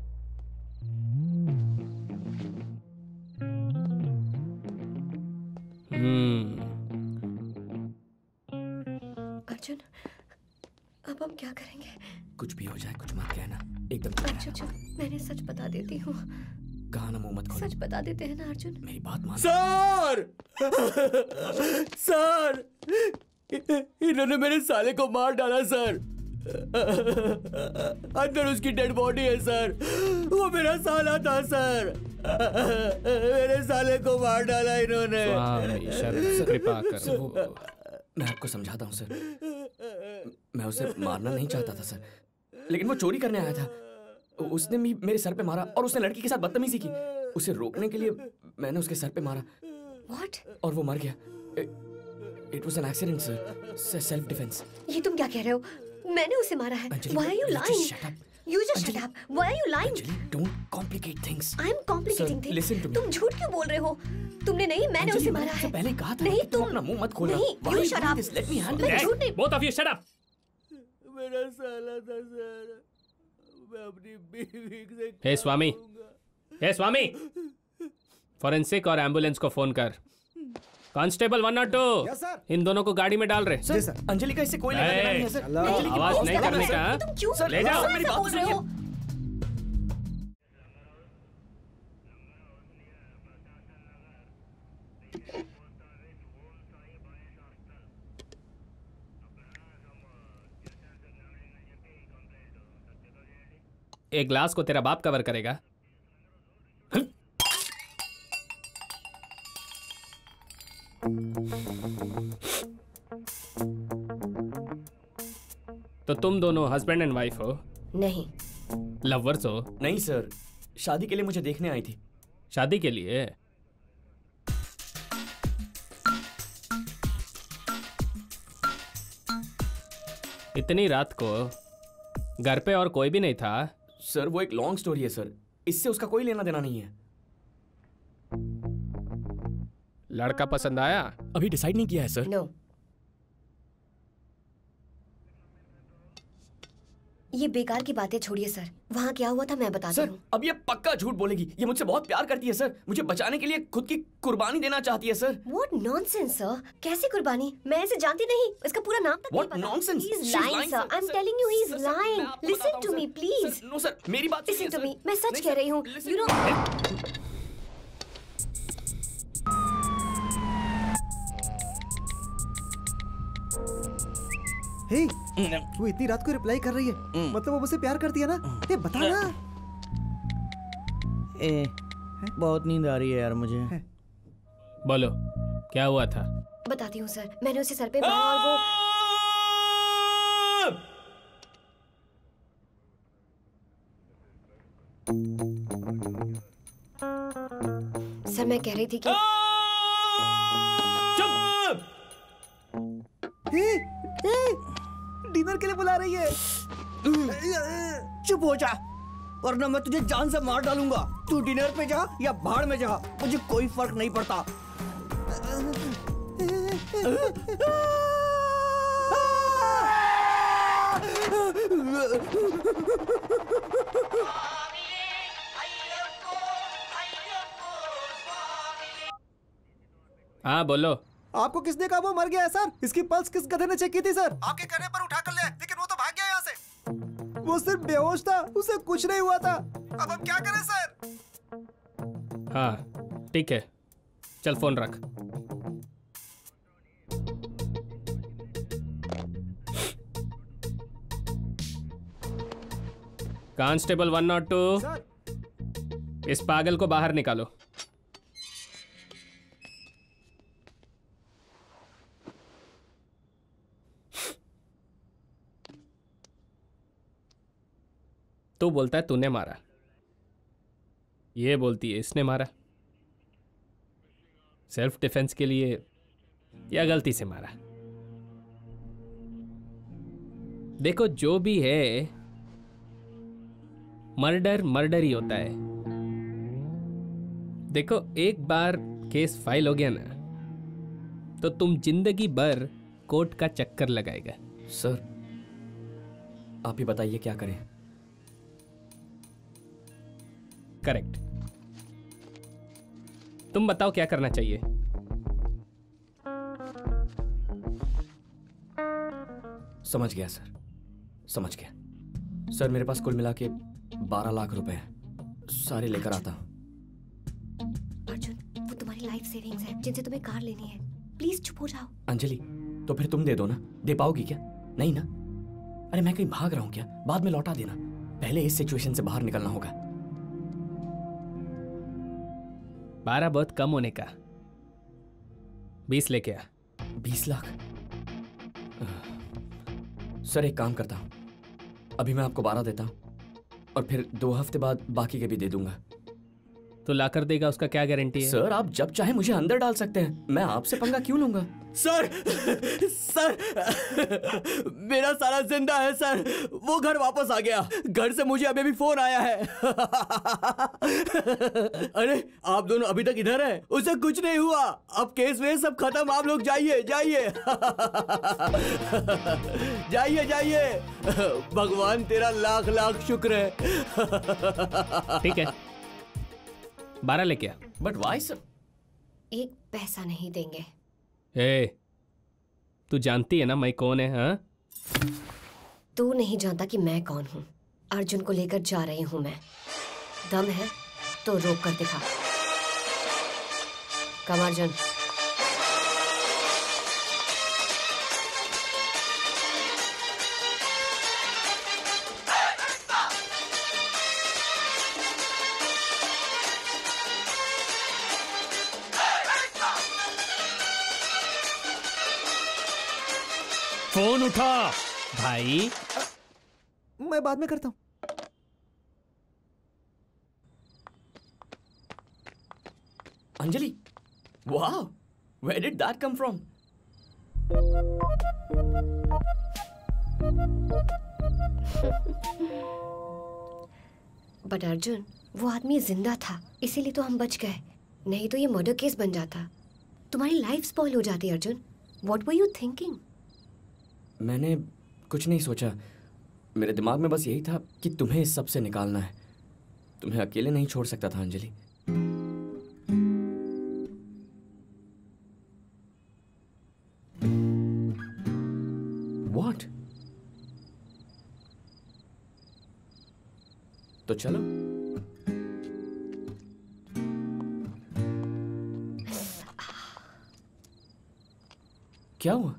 अर्जुन, अब हम क्या करेंगे? कुछ भी हो जाए कुछ मत कहना, एकदम चुप रहना। अर्जुन, मैंने सच बता देती हूँ। कहा ना मुंह मत खोलो। सच बता देते हैं ना अर्जुन। मेरी बात मान। सर सर, इन्होंने मेरे साले को मार डाला सर। अंदर उसकी डेड बॉडी है सर। वो मेरा साला था सर। मेरे साले को मार डाला इन्होंने। कृपा करो। मैं आपको समझाता हूँ सर। मैं उसे मारना नहीं चाहता था सर, लेकिन वो चोरी करने आया था। उसने भी मेरे सर पे मारा और उसने लड़की के साथ बदतमीजी की। उसे रोकने के लिए मैंने उसके सर पे मारा। What? और वो मर गया। It was an accident sir, self defense। ये तुम क्या कह रहे हो? मैंने उसे मारा है। Why are you lying? You just shut up. Why are you lying? Anjali, don't complicate things. I'm complicating things. Listen to me. तुम झूठ क्यों बोल रहे हो? तुमने नहीं, मैंने उसे मारा है। पहले कहा था नहीं, कि तुम अपना मुंह मत खोलना। नहीं, you shut up. Let me handle मैं it. झूठ नहीं। Both of you shut up. मेरा साला था सर। मैं अपनी बीवी से हे स्वामी, हे स्वामी, फॉरेंसिक और एम्बुलेंस को फोन कर। Constable 102, Yes, sir. इन दोनों को गाड़ी में डाल रहे। सर, अंजलि का इससे कोई लेना देना नहीं है सर। अल्लाह। अंजलि की आवाज बात नहीं सुनिए। करने का। तुम क्यों सर, ले जाओ। मेरी बात बोल रहे सुनिए। हो? एक ग्लास को तेरा बाप कवर करेगा। तो तुम दोनों हस्बैंड एंड वाइफ हो? नहीं। लवर्स हो? नहीं सर, शादी के लिए मुझे देखने आई थी। शादी के लिए? इतनी रात को घर पे और कोई भी नहीं था? सर वो एक लॉन्ग स्टोरी है सर, इससे उसका कोई लेना देना नहीं है। लड़का पसंद आया? अभी डिसाइड नहीं किया है सर। नो। ये बेकार की बातें छोड़िए सर। वहाँ क्या हुआ था मैं बताती सर हूँ। अब ये पक्का झूठ बोलेगी। ये मुझसे बहुत प्यार करती है सर, मुझे बचाने के लिए खुद की कुर्बानी देना चाहती है सर। What nonsense sir? कैसी कुर्बानी? मैं इसे जानती नहीं। इसका पूरा नाम तक What नहीं पता। nonsense? He's She's lying lying, sir. sir. I'm Sir, telling you he's sir, sir, lying. मैं आपको Listen बताता to हूँ, me sir. please. Sir, no sir, मेरी बात Listen to सुनिए, me. सर। मैं सच नहीं, कह सर, रही हूँ। listen You to know. me। हे, वो इतनी रात को रिप्लाई कर रही है, मतलब वो मुझसे प्यार करती है ना? ये बता ना। बहुत नींद आ रही है यार मुझे। बोलो क्या हुआ था? बताती हूँ सर। मैंने उसे सर पे मारा और वो सर मैं कह रही थी कि डिनर के लिए बुला रही है। चुप हो जा, वरना मैं तुझे जान से मार डालूंगा। तू डिनर पे जा या भाड़ में जा, मुझे कोई फर्क नहीं पड़ता। हाँ बोलो। आपको किसने कहा वो मर गया है सर? इसकी पल्स किस गधे ने चेक की थी सर? आपके कहने पर उठा कर ले, लेकिन वो तो भाग गया यहाँ से। वो सिर्फ बेहोश था, उसे कुछ नहीं हुआ था। अब हम क्या करें सर? हाँ ठीक है, चल फोन रख। कांस्टेबल 102, सर इस पागल को बाहर निकालो। तू बोलता है तूने मारा, ये बोलती है इसने मारा। सेल्फ डिफेंस के लिए या गलती से मारा? देखो जो भी है, मर्डर मर्डर ही होता है। देखो एक बार केस फाइल हो गया ना, तो तुम जिंदगी भर कोर्ट का चक्कर लगाएगा। सर आप ही बताइए क्या करें। करेक्ट। तुम बताओ क्या करना चाहिए। समझ गया सर, समझ गया। सर मेरे पास कुल मिला के 12 लाख रुपए हैं, सारे लेकर आता हूँ। अर्जुन, वो तुम्हारी लाइफ सेविंग्स है जिनसे तुम्हें कार लेनी है। प्लीज चुप हो जाओ। अंजलि तो फिर तुम दे दो ना, दे पाओगी क्या? नहीं ना? अरे मैं कहीं भाग रहा हूँ क्या? बाद में लौटा देना, पहले इस सिचुएशन से बाहर निकलना होगा। 12 बहुत कम होने का, 20 लेके आ। 20 लाख? सर एक काम करता हूँ, अभी मैं आपको 12 देता हूँ और फिर 2 हफ्ते बाद बाकी के भी दे दूंगा। तो लाकर देगा, उसका क्या गारंटी है? सर आप जब चाहे मुझे अंदर डाल सकते हैं, मैं आपसे पंगा क्यों लूंगा? सर सर मेरा सारा जिंदा है सर, वो घर वापस आ गया। घर से मुझे अभी भी फोन आया है। अरे आप दोनों अभी तक इधर हैं? उसे कुछ नहीं हुआ, अब केस वेस सब खत्म, आप लोग जाइए जाइए। जाइए जाइए, भगवान तेरा लाख लाख शुक्र है। ठीक है 12 लेके आ। But why sir? एक पैसा नहीं देंगे। ए, तू जानती है ना मैं कौन है? हाँ, तू नहीं जानता कि मैं कौन हूँ। अर्जुन को लेकर जा रही हूँ मैं। दम है तो रोक कर दिखा। कम अर्जुन। फोन उठा भाई। मैं बाद में करता हूँ। Anjali, wow, where did that come from? But Arjun, वो आदमी जिंदा था, इसीलिए तो हम बच गए। नहीं तो ये मर्डर केस बन जाता, तुम्हारी लाइफ स्पॉइल हो जाती। Arjun, what were you thinking? मैंने कुछ नहीं सोचा, मेरे दिमाग में बस यही था कि तुम्हें इस सब से निकालना है। तुम्हें अकेले नहीं छोड़ सकता था अंजलि। What? तो चलो। क्या हुआ?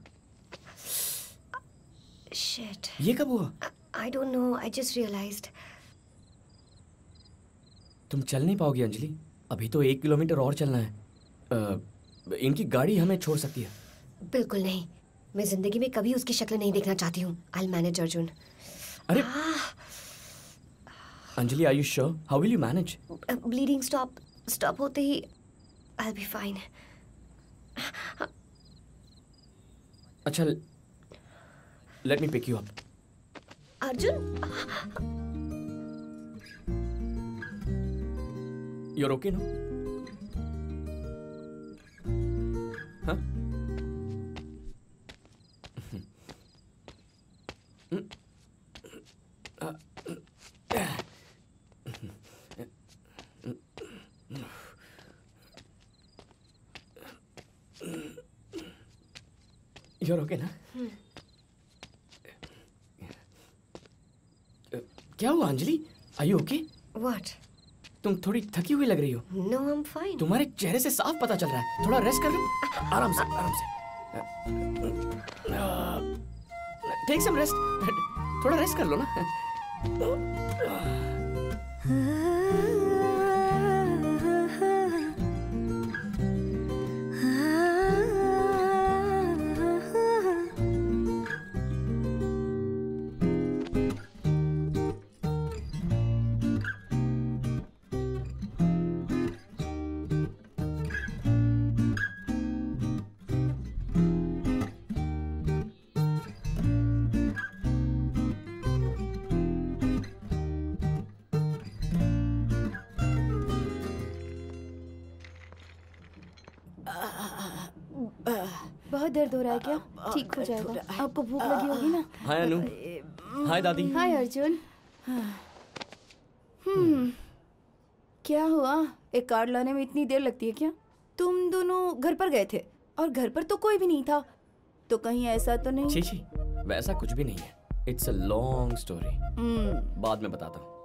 Shit. ये कब हुआ? I don't know. I just realized. तुम चल नहीं पाओगी अंजलि, अभी तो 1 किलोमीटर और चलना है। इनकी गाड़ी हमें छोड़ सकती है। बिल्कुल नहीं, मैं जिंदगी में कभी उसकी शक्ल नहीं देखना चाहती हूँ। I'll manage Arjun. अरे Anjali, are you sure? How will you manage? Bleeding stop होते ही I'll be fine. अच्छा, let me pick you up. Arjun, You're okay, no? हाँ? You're okay, ना? क्या हुआ Anjali? Are you okay? what? तुम थोड़ी थकी हुई लग रही हो। No, I'm fine. तुम्हारे चेहरे से साफ पता चल रहा है। थोड़ा रेस्ट कर लो, आराम से, आराम से। टेक सम रेस्ट, थोड़ा रेस्ट कर लो ना। बहुत दर्द हो रहा है क्या? ठीक हो जाएगा। आपको भूख लगी होगी ना? हाय अनु। हाय दादी। हाय अर्जुन। क्या हुआ? एक कार्ड लाने में इतनी देर लगती है क्या? तुम दोनों घर पर गए थे और घर पर तो कोई भी नहीं था, तो कहीं ऐसा तो नहीं? छी, वैसा कुछ भी नहीं है। इट्स अ लॉन्ग स्टोरी, बाद में बताता हूँ।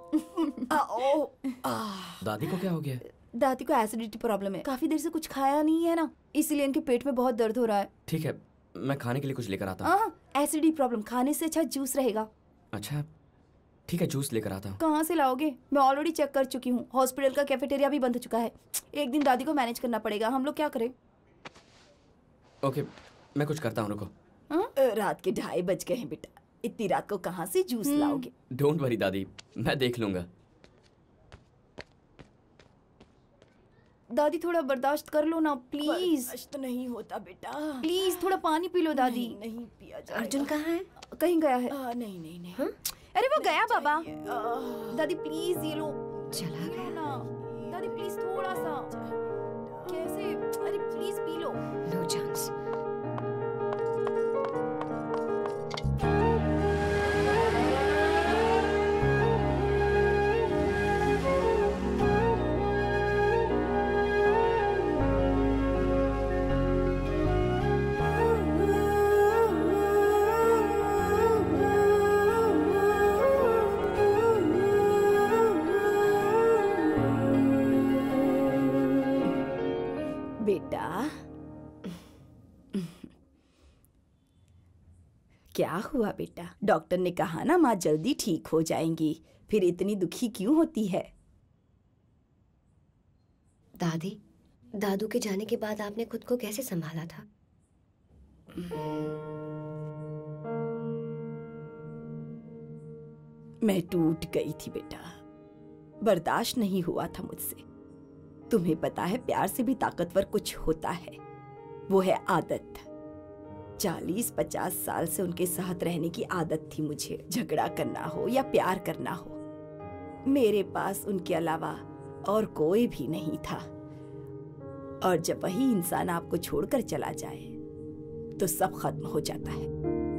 दादी को क्या हो गया? दादी को एसिडिटी प्रॉब्लम है। काफी देर से कुछ खाया नहीं है ना, इसीलिए इनके पेट में बहुत दर्द हो रहा है। ठीक है, मैं खाने के लिए कुछ लेकर आता हूँ। एसिडिटी प्रॉब्लम, खाने से अच्छा जूस रहेगा। अच्छा ठीक है, जूस लेकर आता हूँ। कहाँ से लाओगे? मैं ऑलरेडी चेक कर चुकी हूँ, हॉस्पिटल का कैफेटेरिया भी बंद हो चुका है। एक दिन दादी को मैनेज करना पड़ेगा, हम लोग क्या करें? ओके, मैं कुछ करता हूँ, रुको। रात के 2:30 बज गए हैं बेटा, इतनी रात को कहाँ से जूस लाओगे? डोंट वरी दादी, मैं देख लूंगा। दादी थोड़ा बर्दाश्त कर लो ना प्लीज। बर्दाश्त नहीं होता बेटा, प्लीज थोड़ा पानी पी लो दादी। नहीं पिया जाएगा। अर्जुन कहाँ है? कहीं गया है? नहीं। हाँ? अरे वो गया बाबा। दादी प्लीज ये लो। चला गया ना दादी, प्लीज थोड़ा सा। कैसे? अरे प्लीज पी लो। No chance. बेटा क्या हुआ बेटा? डॉक्टर ने कहा ना माँ जल्दी ठीक हो जाएंगी, फिर इतनी दुखी क्यों होती है? दादी, दादू के जाने के बाद आपने खुद को कैसे संभाला था? मैं टूट गई थी बेटा, बर्दाश्त नहीं हुआ था मुझसे। तुम्हें पता है प्यार से भी ताकतवर कुछ होता है, वो है आदत। 40-50 साल से उनके साथ रहने की आदत थी मुझे, झगड़ा करना हो या प्यार करना हो। मेरे पास उनके अलावा और कोई भी नहीं था, और जब वही इंसान आपको छोड़कर चला जाए तो सब खत्म हो जाता है।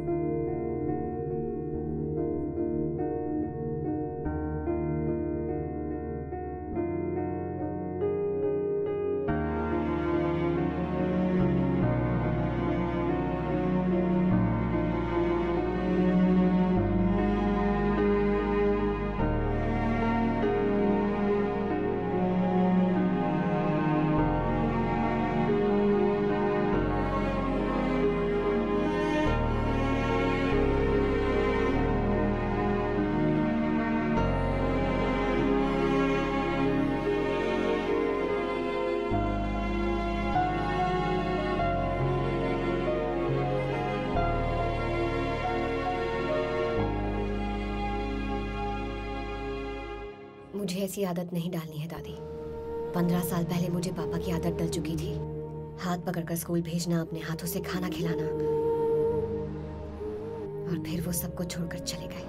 मुझे ऐसी आदत नहीं डालनी है दादी। 15 साल पहले मुझे पापा की आदत डल चुकी थी। हाथ पकड़कर स्कूल भेजना, अपने हाथों से खाना खिलाना, और फिर वो सबको छोड़कर चले गए।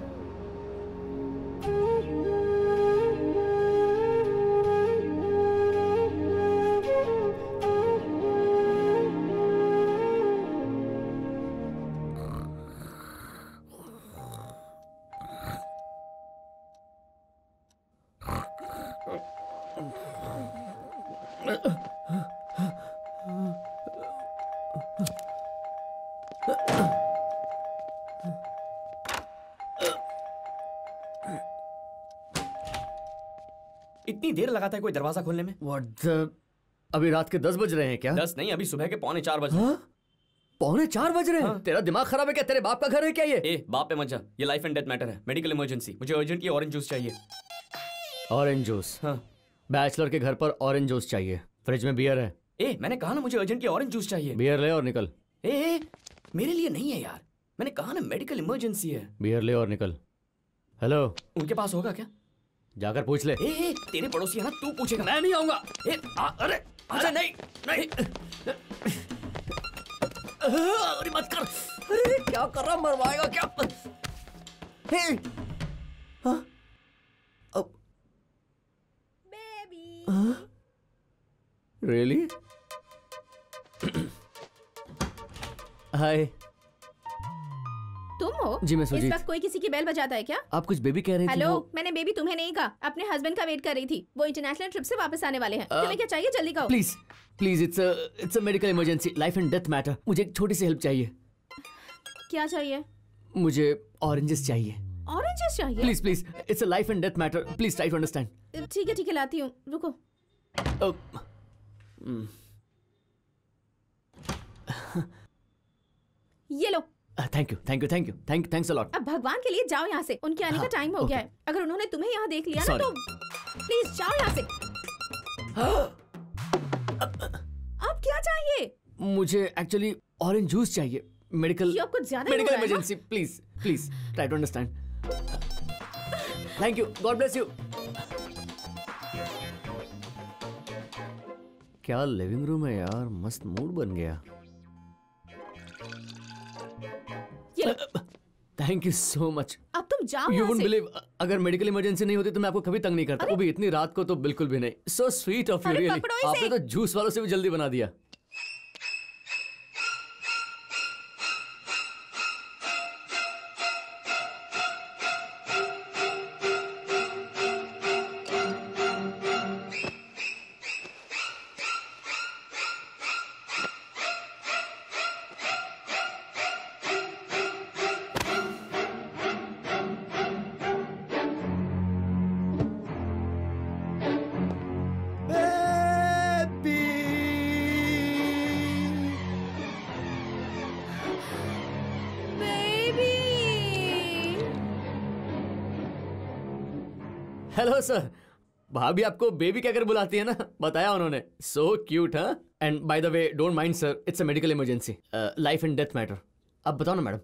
इतनी देर लगाता है कोई दरवाजा खोलने में? What the... अभी रात के 10 बज रहे हैं क्या? 10 नहीं, अभी सुबह के 3:45 बज रहे हैं। 4:45 बज रहे हैं। हाँ। तेरा दिमाग खराब है क्या? तेरे बाप का घर है क्या ये? ए बाप पे मत जा, ये लाइफ एंड डेथ मैटर है, मेडिकल इमरजेंसी। मुझे अर्जेंटली ऑरेंज जूस चाहिए। Orange juice? हाँ। बैचलर के घर पर ऑरेंज जूस चाहिए। फ्रिज में बियर है? ए मैंने कहा ना मुझे अर्जेंटली ऑरेंज जूस चाहिए। बियर ले और निकल। ए मेरे लिए नहीं है यार, मैंने कहा ना मेडिकल इमरजेंसी है। बियर ले और निकल। हेलो, उनके पास होगा क्या? जाकर पूछ ले। ए तेरे पड़ोसी है ना, तू पूछेगा। मैं नहीं आऊंगा। अरे अच्छा नहीं नहीं। अरे मत कर। अरे क्या कर रहा, मरवाएगा क्या? Hey baby really? हाय। तुम हो? जी मैं इस सुजीत। वक्त कोई किसी की बेल बजाता है क्या? आप कुछ बेबी कह रही थी? हेलो, वो- मैंने बेबी तुम्हें नहीं कहा, अपने हस्बैंड का वेट कर रही थी। वो इंटरनेशनल ट्रिप से वापस आने वाले हैं। तुम्हें क्या चाहिए, जल्दी कहो। Please please, it's a medical emergency, life and death matter. मुझे एक छोटी सी हेल्प चाहिए। क्या चाहिए? मुझे ऑरेंजेस चाहिए। ऑरेंजेस चाहिए? Please please, it's a life and death matter, please try to understand. ठीक है लाती हूँ, रुको। ये लो। Thanks a lot. अब भगवान के लिए जाओ यहाँ से, उनके आने का हाँ, टाइम हो गया है। अगर उन्होंने तुम्हें यहाँ देख लिया ना Sorry. तो प्लीज जाओ यहाँ से। अब क्या चाहिए? मुझे एक्चुअली ऑरेंज जूस चाहिए। मेडिकल ये अब कुछ ज्यादा ही हो रहा है, emergency, please please try to understand. Thank you, God bless you. क्या लिविंग रूम है यार, मस्त मूड बन गया। ये लो। Thank you so much. अब तुम जाओ यू यहाँ वुडंट से। बिलीव, अगर मेडिकल इमरजेंसी नहीं होती तो मैं आपको कभी तंग नहीं करता, वो भी इतनी रात को तो बिल्कुल भी नहीं। सो स्वीट ऑफ यू अरे रियली। पकड़ो इसे। आपने तो जूस वालों से भी जल्दी बना दिया। Hello sir. भाभी आपको बेबी कहकर बुलाती है ना, बताया उन्होंने। So cute. हाँ, and by the way don't mind sir, it's a medical emergency, life and death matter. अब बताओ ना मैडम।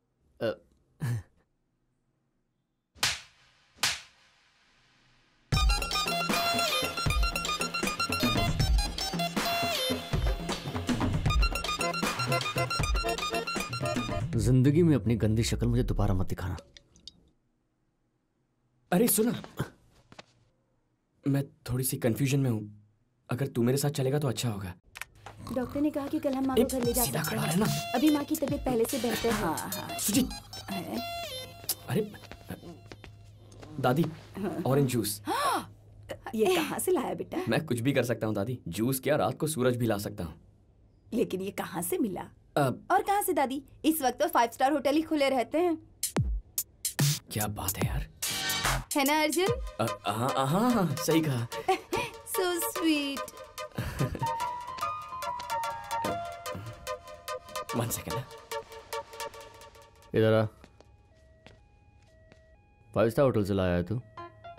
जिंदगी में अपनी गंदी शक्ल मुझे दोबारा मत दिखाना। अरे सुना, मैं थोड़ी सी कंफ्यूजन में हूँ। अगर तू मेरे साथ चलेगा तो अच्छा होगा। डॉक्टर ने कहा कि कल हम माँ को घर ले जा सीधा सकते खड़ा हैं। रहना। अभी माँ की तबीयत पहले से बेहतर है। हाँ। सुजीत, अरे दादी, ऑरेंज जूस। ये कहाँ से लाया बेटा? मैं कुछ भी कर सकता हूँ दादी। जूस क्या, रात को सूरज भी ला सकता हूँ। लेकिन ये कहाँ से मिला? अब और कहाँ से दादी? इस वक्त तो 5 स्टार होटल ही खुले रहते हैं। क्या बात है यार। है ना अर्जुन? हाँ सही कहा। So sweet. 1 सेकेंड। इधर आ। 5 स्टार होटल से लाया है तू?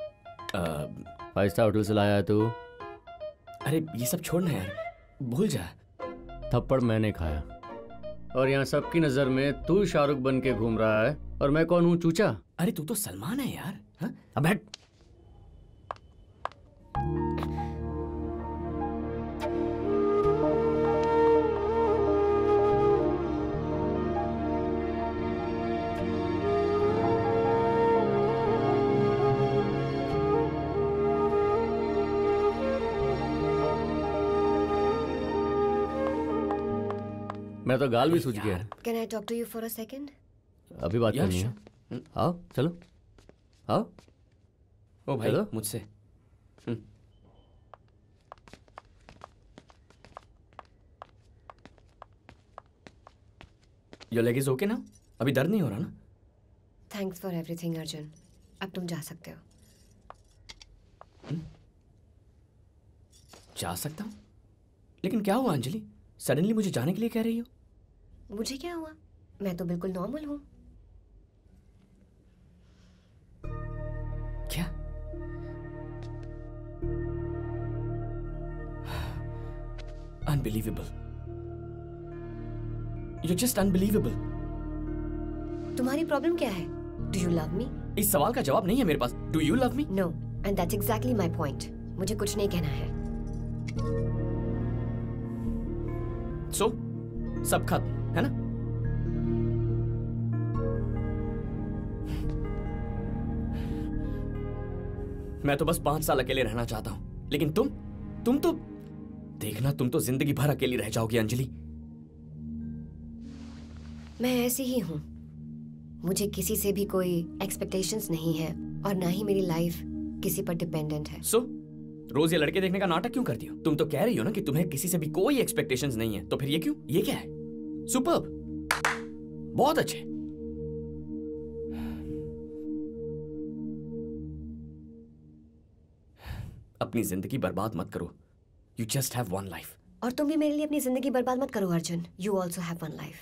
5 स्टार होटल से लाया है तू? अरे ये सब छोड़ना यार, भूल जा। थप्पड़ मैंने खाया और यहाँ सबकी नजर में तू शाहरुख बन के घूम रहा है और मैं कौन हूँ, चूचा? अरे तू तो सलमान है यार। हाँ? अब बैठ। मेरा तो गाल भी सूज गया है। Can I talk to you for a second? अभी बात Yeah, करनी है। sure. आओ चलो आओ। ओ भाई हेलो? मुझसे। योर लेग इज ओके ना? अभी दर्द नहीं हो रहा ना? Thanks for everything, Arjun. अब तुम जा सकते हो। जा सकता हूँ? लेकिन क्या हुआ अंजलि? सडनली मुझे जाने के लिए कह रही हो? मुझे क्या हुआ? मैं तो बिल्कुल नॉर्मल हूँ। क्या? Unbelievable. You're just unbelievable. तुम्हारी प्रॉब्लम क्या है? Do you love me? इस सवाल का जवाब नहीं है मेरे पास। Do you love me? No, and that's exactly my point. मुझे कुछ नहीं कहना है। So, सब खत्म है ना? मैं तो बस 5 साल अकेले रहना चाहता हूं, लेकिन तुम तो देखना, तुम तो जिंदगी भर अकेली रह जाओगी अंजलि। मैं ऐसी ही हूँ। मुझे किसी से भी कोई एक्सपेक्टेशंस नहीं है और ना ही मेरी लाइफ किसी पर डिपेंडेंट है। So, रोज ये लड़के देखने का नाटक क्यों करती हो? तुम तो कह रही हो ना कि तुम्हें किसी से भी कोई एक्सपेक्टेशंस नहीं है, तो फिर ये क्यों? ये क्या है? सुपर्ब, बहुत अच्छे। अपनी जिंदगी बर्बाद मत करो। You just have one life. और तुम भी मेरे लिए अपनी जिंदगी बर्बाद मत करो Arjun. You also have one life.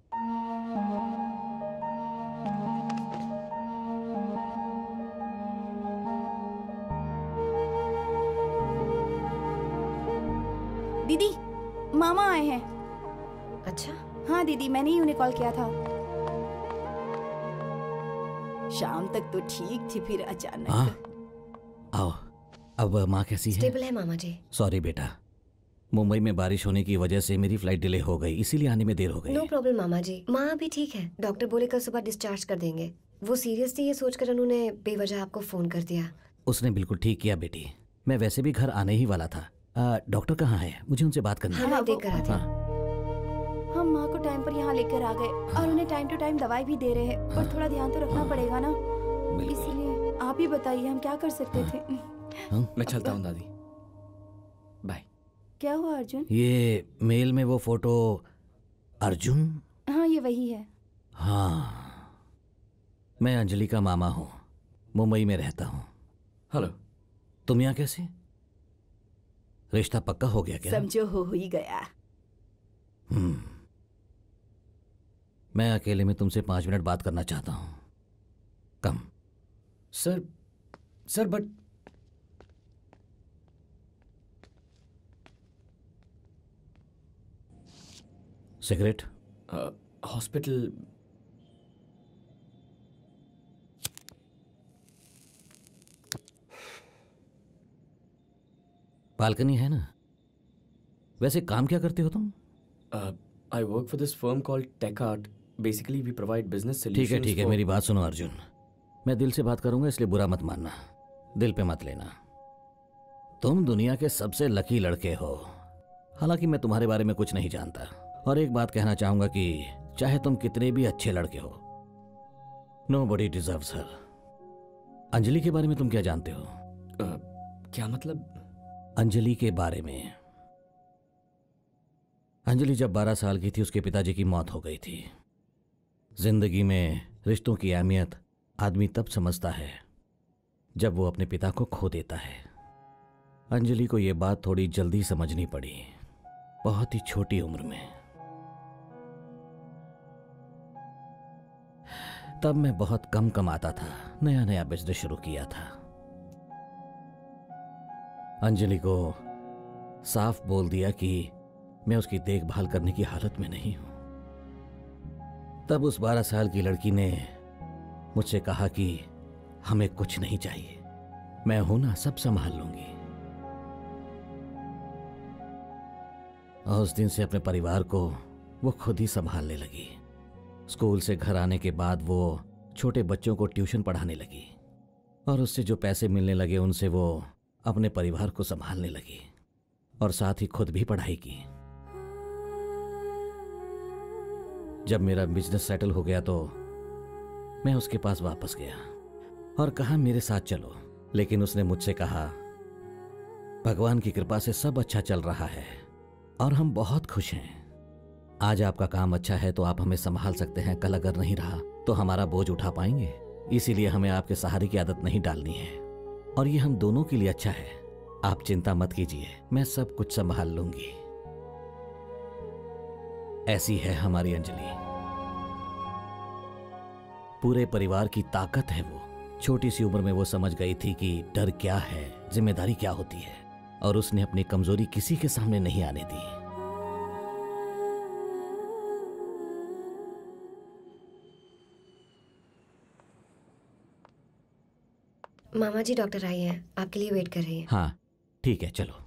दीदी, मामा आए हैं। अच्छा, हाँ दीदी, मैंने ही उन्हें कॉल किया था। शाम तक तो ठीक थी, फिर अचानक। हाँ, आओ। अब माँ कैसी है? स्टेबल है मामा जी। सॉरी बेटा, मुंबई में बारिश होने की वजह से मेरी फ्लाइट डिले हो गई, इसीलिए आने में देर हो गई। नो प्रॉब्लम मामा जी, माँ भी ठीक है। डॉक्टर बोले कल सुबह डिस्चार्ज कर देंगे। वो सीरियस थी, ये सोचकर उन्होंने बेवजह आपको फोन कर दिया। उसने बिल्कुल ठीक किया बेटी, मैं वैसे भी घर आने ही वाला था। डॉक्टर कहाँ है? मुझे उनसे बात करनी है। हाँ, मैं देख कर आती हूँ। हम माँ को टाइम पर यहाँ लेकर आ गए और उन्हें टाइम टू टाइम दवाई भी दे रहे हैं, पर थोड़ा ध्यान तो रखना पड़ेगा ना, इसलिए आप ही बताइए हम क्या कर सकते थे। मैं चलता हूँ दादी, बाय। क्या हुआ अर्जुन? ये मेल में वो फोटो अर्जुन? हाँ, ये वही है। हाँ, मैं अंजलि का मामा हूँ, मुंबई में रहता हूँ। हेलो। तुम यहाँ कैसे? रिश्ता पक्का हो गया क्या? समझो हो ही गया। मैं अकेले में तुमसे 5 मिनट बात करना चाहता हूँ। Come. Sir but cigarette? Hospital. Balcony है ना? वैसे काम क्या करते हो तुम? I work for this firm called Tech Art. Basically, we provide business solutions. ठीक है, मेरी बात सुनो अर्जुन। मैं दिल से बात करूंगा, इसलिए बुरा मत मानना, दिल पे मत लेना। तुम दुनिया के सबसे लकी लड़के हो। हालांकि मैं तुम्हारे बारे में कुछ नहीं जानता, और एक बात कहना चाहूंगा कि चाहे तुम कितने भी अच्छे लड़के हो, nobody deserves her। अंजलि के बारे में तुम क्या जानते हो? क्या मतलब? अंजलि के बारे में। अंजलि जब 12 साल की थी, उसके पिताजी की मौत हो गई थी। जिंदगी में रिश्तों की अहमियत आदमी तब समझता है जब वो अपने पिता को खो देता है। अंजलि को यह बात थोड़ी जल्दी समझनी पड़ी, बहुत ही छोटी उम्र में। तब मैं बहुत कम कमाता था, नया नया बिजनेस शुरू किया था। अंजलि को साफ बोल दिया कि मैं उसकी देखभाल करने की हालत में नहीं हूं। तब उस 12 साल की लड़की ने मुझसे कहा कि हमें कुछ नहीं चाहिए, मैं हूं ना, सब संभाल लूंगी। और उस दिन से अपने परिवार को वो खुद ही संभालने लगी। स्कूल से घर आने के बाद वो छोटे बच्चों को ट्यूशन पढ़ाने लगी, और उससे जो पैसे मिलने लगे उनसे वो अपने परिवार को संभालने लगी, और साथ ही खुद भी पढ़ाई की। जब मेरा बिजनेस सेटल हो गया तो मैं उसके पास वापस गया और कहा मेरे साथ चलो, लेकिन उसने मुझसे कहा भगवान की कृपा से सब अच्छा चल रहा है और हम बहुत खुश हैं। आज आपका काम अच्छा है तो आप हमें संभाल सकते हैं, कल अगर नहीं रहा तो हमारा बोझ उठा पाएंगे, इसीलिए हमें आपके सहारे की आदत नहीं डालनी है, और ये हम दोनों के लिए अच्छा है। आप चिंता मत कीजिए, मैं सब कुछ संभाल लूंगी। ऐसी है हमारी अंजलि। पूरे परिवार की ताकत है वो। छोटी सी उम्र में वो समझ गई थी कि डर क्या है, जिम्मेदारी क्या होती है, और उसने अपनी कमजोरी किसी के सामने नहीं आने दी। मामा जी डॉक्टर आई हैं, आपके लिए वेट कर रही हैं। हाँ ठीक है, चलो।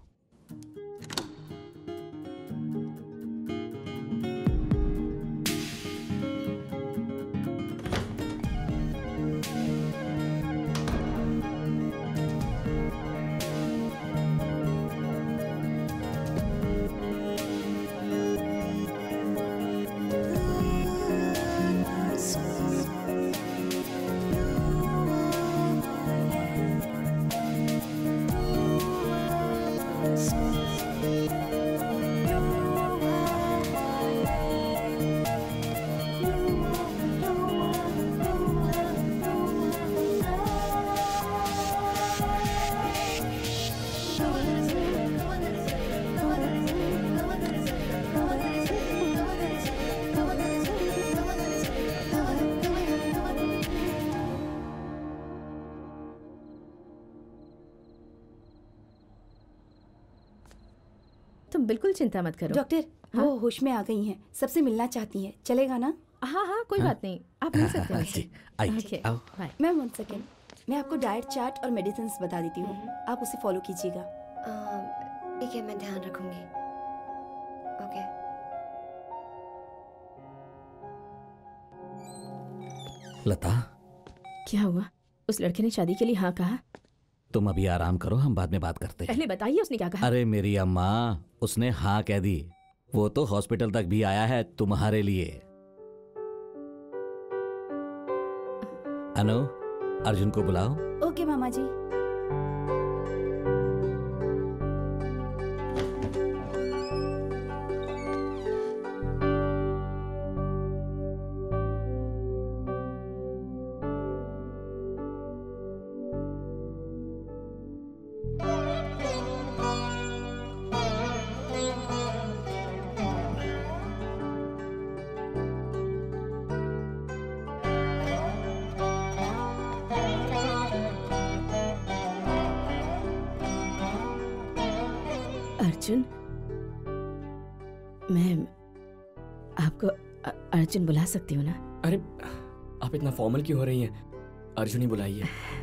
तुम बिल्कुल चिंता मत करो। डॉक्टर, वो होश में आ गई हैं, सबसे मिलना चाहती हैं, चलेगा ना? हाँ हाँ, कोई बात नहीं, आप मिल सकते हो। जी, आइए, Okay, आओ। bye. मैम 1 सेकेंड, मैं आपको डाइट चार्ट और मेडिसिन बता देती हूँ, आप उसे फॉलो कीजिएगा। ठीक है, मैं ध्यान रखूंगी। ओके। लता, क्या हुआ? उस लड़के ने शादी के लिए हाँ कहा? तुम अभी आराम करो, हम बाद में बात करते हैं। पहले बताइए उसने क्या कहा? अरे मेरी अम्मा, उसने हाँ कह दी। वो तो हॉस्पिटल तक भी आया है तुम्हारे लिए। अनु, अर्जुन को बुलाओ। ओके मामा जी। अर्जुन, मैं आपको अर्जुन बुला सकती हूँ ना? अरे आप इतना फॉर्मल क्यों हो रही हैं? अर्जुन ही बुलाइए।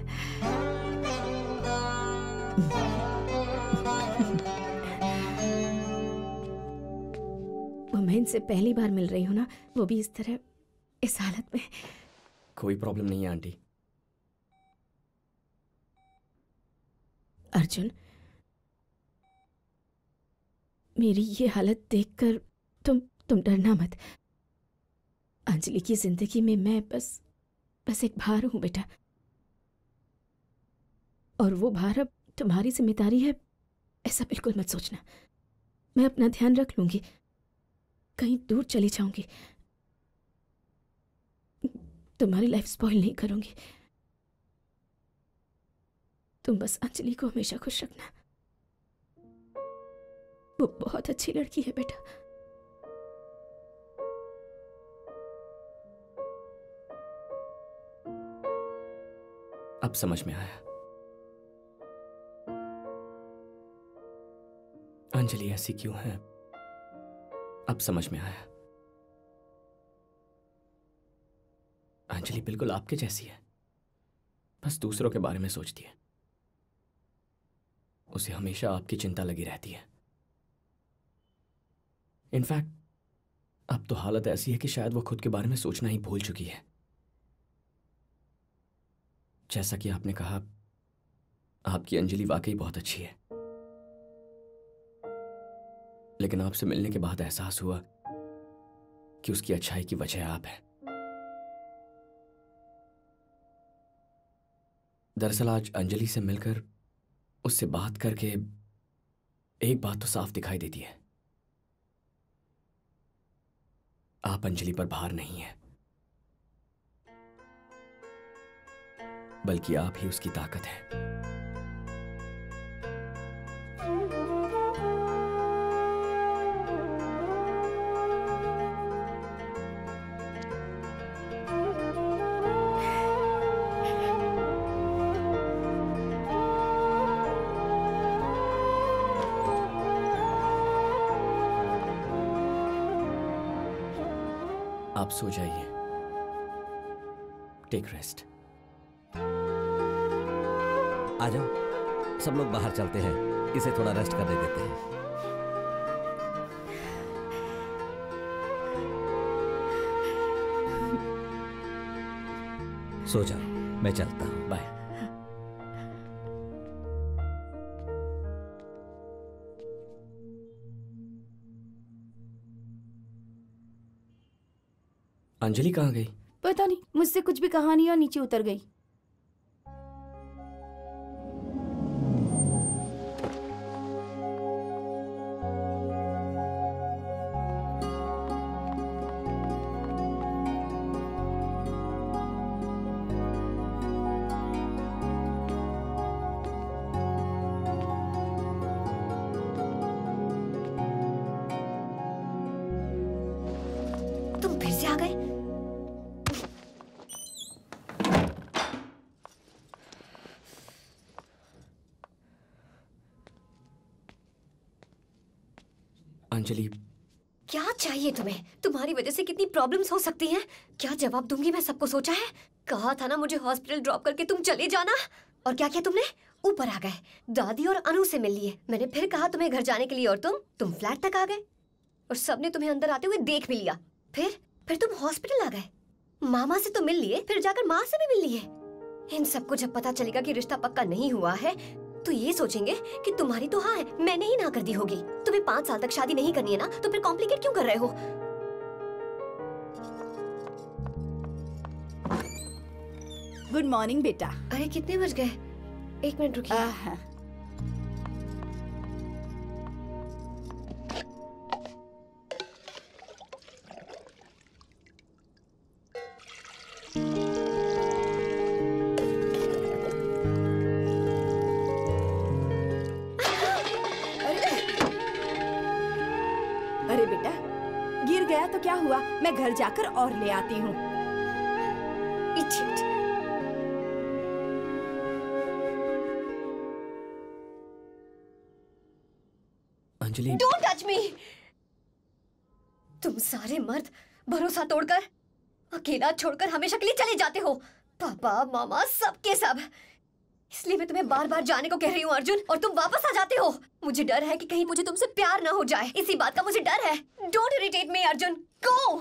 वो मैं इनसे पहली बार मिल रही हूँ ना, वो भी इस तरह, इस हालत में। कोई प्रॉब्लम नहीं है आंटी। अर्जुन, मेरी ये हालत देखकर तुम डरना मत। अंजलि की जिंदगी में मैं बस एक भार हूं बेटा, और वो भार अब तुम्हारी जिम्मेदारी है, ऐसा बिल्कुल मत सोचना। मैं अपना ध्यान रख लूंगी, कहीं दूर चली जाऊंगी, तुम्हारी लाइफ स्पॉइल नहीं करूंगी। तुम बस अंजलि को हमेशा खुश रखना, वो बहुत अच्छी लड़की है बेटा। अब समझ में आया, अंजलि ऐसी क्यों है। अब समझ में आया, अंजलि बिल्कुल आपके जैसी है, बस दूसरों के बारे में सोचती है। उसे हमेशा आपकी चिंता लगी रहती है। इनफैक्ट अब तो हालत ऐसी है कि शायद वो खुद के बारे में सोचना ही भूल चुकी है। जैसा कि आपने कहा, आपकी अंजलि वाकई बहुत अच्छी है, लेकिन आपसे मिलने के बाद एहसास हुआ कि उसकी अच्छाई की वजह आप हैं। दरअसल आज अंजलि से मिलकर, उससे बात करके एक बात तो साफ दिखाई देती है, आप अंजलि पर भार नहीं है, बल्कि आप ही उसकी ताकत है। आप सो जाइए, टेक रेस्ट। आ जाओ, सब लोग बाहर चलते हैं, इसे थोड़ा रेस्ट करने देते हैं। सो जाओ, मैं चलता हूं। बाय। अंजलि कहाँ गई? पता नहीं, मुझसे कुछ भी कहा नहीं और नीचे उतर गई। तुम फिर से आ गए? अंजलि, क्या चाहिए तुम्हें? तुम्हारी वजह से कितनी प्रॉब्लम्स हो सकती हैं। क्या जवाब दूंगी मैं सबको सोचा है? कहा था ना मुझे हॉस्पिटल ड्रॉप करके तुम चले जाना। और क्या किया तुमने? ऊपर आ गए, दादी और अनु से मिल लिए। मैंने फिर कहा तुम्हें घर जाने के लिए और तुम फ्लैट तक आ गए और सबने तुम्हें अंदर आते हुए देख भी लिया। फिर तुम हॉस्पिटल आ गए, मामा से तो मिल लिए, फिर जाकर माँ से भी मिल लिए। इन सबको जब पता चलेगा कि रिश्ता पक्का नहीं हुआ है तो ये सोचेंगे कि तुम्हारी तो हाँ है, मैंने ही ना कर दी होगी। तुम्हें 5 साल तक शादी नहीं करनी है ना, तो फिर कॉम्प्लिकेट क्यों कर रहे हो? गुड मॉर्निंग बेटा। अरे कितने बज गए? 1 मिनट रुकिए। अरे बेटा, गिर गया तो क्या हुआ, मैं घर जाकर और ले आती हूँ। Idiot. Anjali, don't touch me. तुम सारे मर्द भरोसा तोड़कर, अकेला छोड़कर हमेशा के लिए चले जाते हो। पापा मामा सबके सब। इसलिए मैं तुम्हें बार बार जाने को कह रही हूँ अर्जुन, और तुम वापस आ जाते हो। मुझे डर है कि कहीं मुझे तुमसे प्यार ना हो जाए, इसी बात का मुझे डर है। Don't irritate me Arjun, go.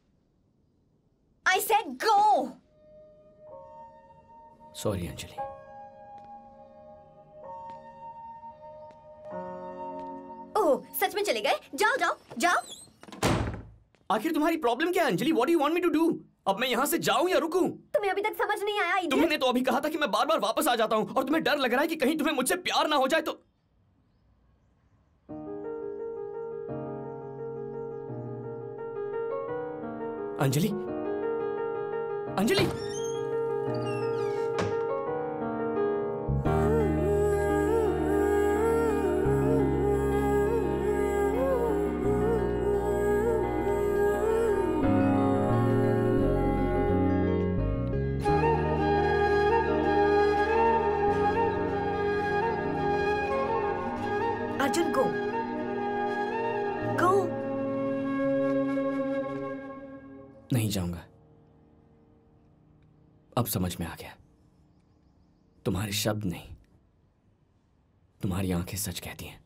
I said go. Sorry Anjali. Oh, सच में चले गए? जाओ जाओ जाओ। आखिर तुम्हारी प्रॉब्लम क्या है Anjali? What do you want me to do? अब मैं यहाँ से जाऊं या रुकूं? तुम्हें अभी तक समझ नहीं आया? इडियट। तुमने तो अभी कहा था कि मैं बार बार वापस आ जाता हूँ, और तुम्हें डर लग रहा है कि कहीं तुम्हें मुझसे प्यार ना हो जाए तो। अंजलि, अंजलि, अर्जुन गो गो। नहीं जाऊंगा। अब समझ में आ गया, तुम्हारे शब्द नहीं, तुम्हारी आंखें सच कहती हैं।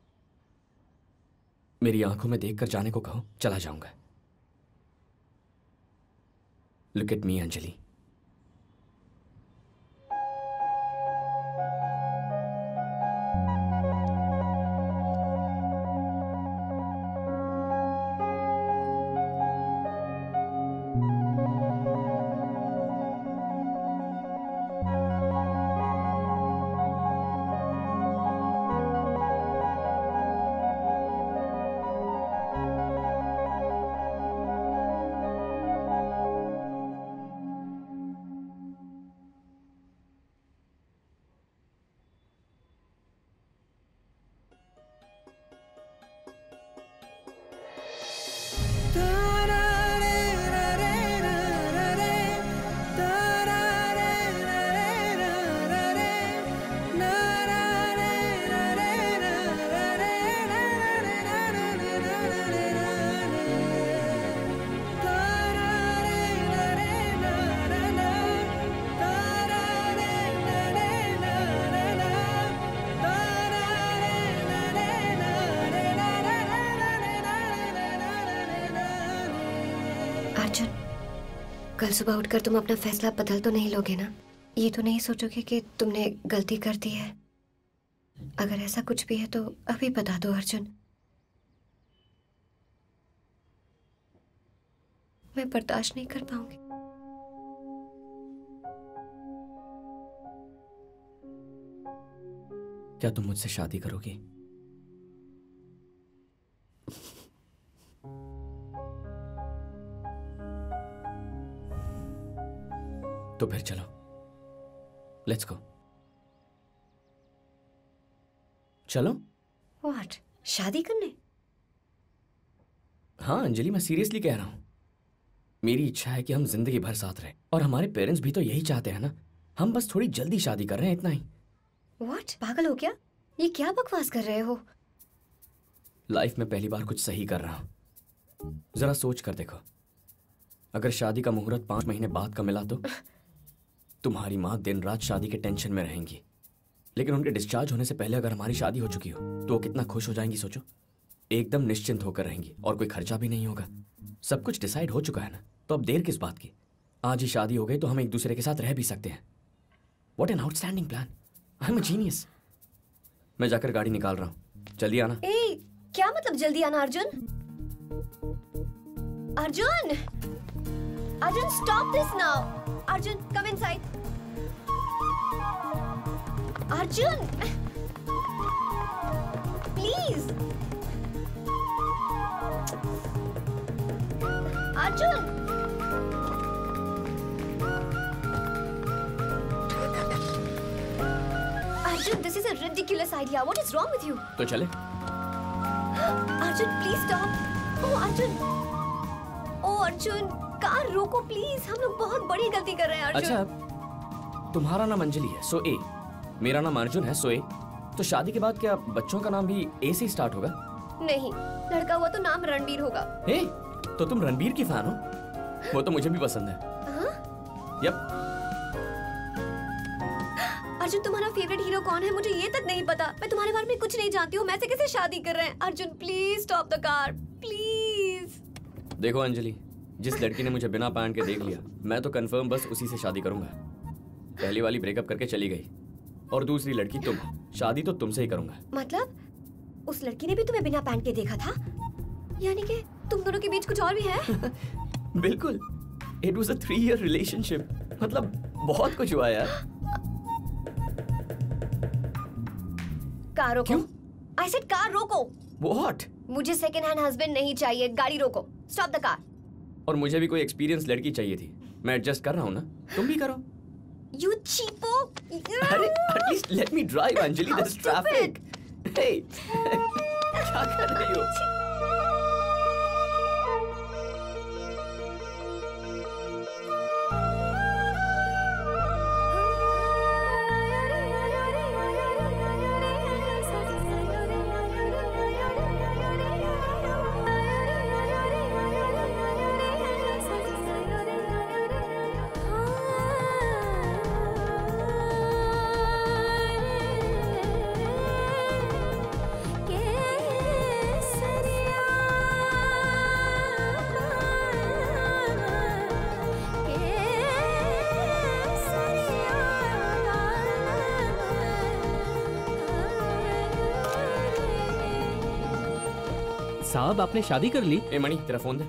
मेरी आंखों में देखकर जाने को कहो, चला जाऊंगा। Look at me Anjali. Arjun, कल सुबह उठकर तुम अपना फैसला बदल तो नहीं लोगे ना? ये तो नहीं सोचोगे कि तुमने गलती कर दी है? अगर ऐसा कुछ भी है तो अभी बता दो अर्जुन। मैं बर्दाश्त नहीं कर पाऊंगी। क्या तुम मुझसे शादी करोगी? तो फिर चलो, लेट्स गो। चलो। व्हाट? शादी करने? हाँ अंजलि, मैं सीरियसली कह रहा हूं। मेरी इच्छा है कि हम जिंदगी भर साथ रहें, और हमारे पेरेंट्स भी तो यही चाहते हैं ना। हम बस थोड़ी जल्दी शादी कर रहे हैं, इतना ही। व्हाट? पागल हो क्या? ये क्या बकवास कर रहे हो? लाइफ में पहली बार कुछ सही कर रहा हूं। जरा सोच कर देखो, अगर शादी का मुहूर्त 5 महीने बाद का मिला तो तुम्हारी माँ दिन रात शादी के टेंशन में रहेंगी, लेकिन उनके डिस्चार्ज होने से पहले अगर हमारी शादी हो चुकी हो तो वो कितना खुश हो जाएंगी सोचो। एकदम निश्चिंत होकर रहेंगी और कोई खर्चा भी नहीं होगा। सब कुछ डिसाइड हो चुका है ना, तो अब देर किस बात की? आज ही शादी हो गई तो हम एक दूसरे के साथ रह भी सकते हैं। What an outstanding plan. I am a genius. मैं जाकर गाड़ी निकाल रहा हूँ, जल्दी आना। ए, क्या मतलब जल्दी आना Arjun? Arjun! Arjun, stop this now! Arjun, come inside. Arjun! Please! Arjun! Arjun, this is a ridiculous idea. What is wrong with you? तो चले। Arjun, please stop. Oh, Arjun! Oh, Arjun! Car रोको प्लीज, हम लोग बहुत बड़ी गलती कर रहे हैं अर्जुन। अच्छा, तुम्हारा नाम अंजलि है, सो ए। मेरा नाम अर्जुन है, सो ए। तो शादी के बाद क्या बच्चों का नाम भी ए से स्टार्ट होगा? नहीं, लड़का हुआ तो नाम रणबीर होगा। ए, तो तुम रणबीर की फैन हो? वो तो मुझे भी पसंद है। हाँ? यप। अर्जुन, तुम्हारा फेवरेट हीरो कौन है? मुझे ये तक नहीं पता। मैं तुम्हारे बारे में कुछ नहीं जानती हूँ। मैं से कैसे शादी कर रहे हैं? Arjun please stop the car, please. देखो अंजलि, जिस लड़की ने मुझे बिना पैंट के देख लिया, मैं तो कंफर्म बस उसी से शादी करूंगा। पहली वाली ब्रेकअप करके चली गई, और दूसरी लड़की तुम। शादी तो तुमसे ही करूंगा। मतलब उस लड़की ने भी तुम्हें बिना पैंट के देखा था? यानी कि तुम दोनों के बीच कुछ और भी है? बिल्कुल। It was a 3-year relationship. मतलब बहुत कुछ हुआ यार। कार रोको। I said कार रोको। What? मुझे सेकंड हैंड हस्बैंड नहीं चाहिए, गाड़ी रोको। Stop the car. और मुझे भी कोई एक्सपीरियंस लड़की चाहिए थी। मैं एडजस्ट कर रहा हूँ ना, तुम भी करो। You cheapo! अरे at least let me drive Anjali, there's traffic. Hey, क्या कर रही हो? साहब, आपने शादी कर ली? ए मणि, तेरा फोन दे।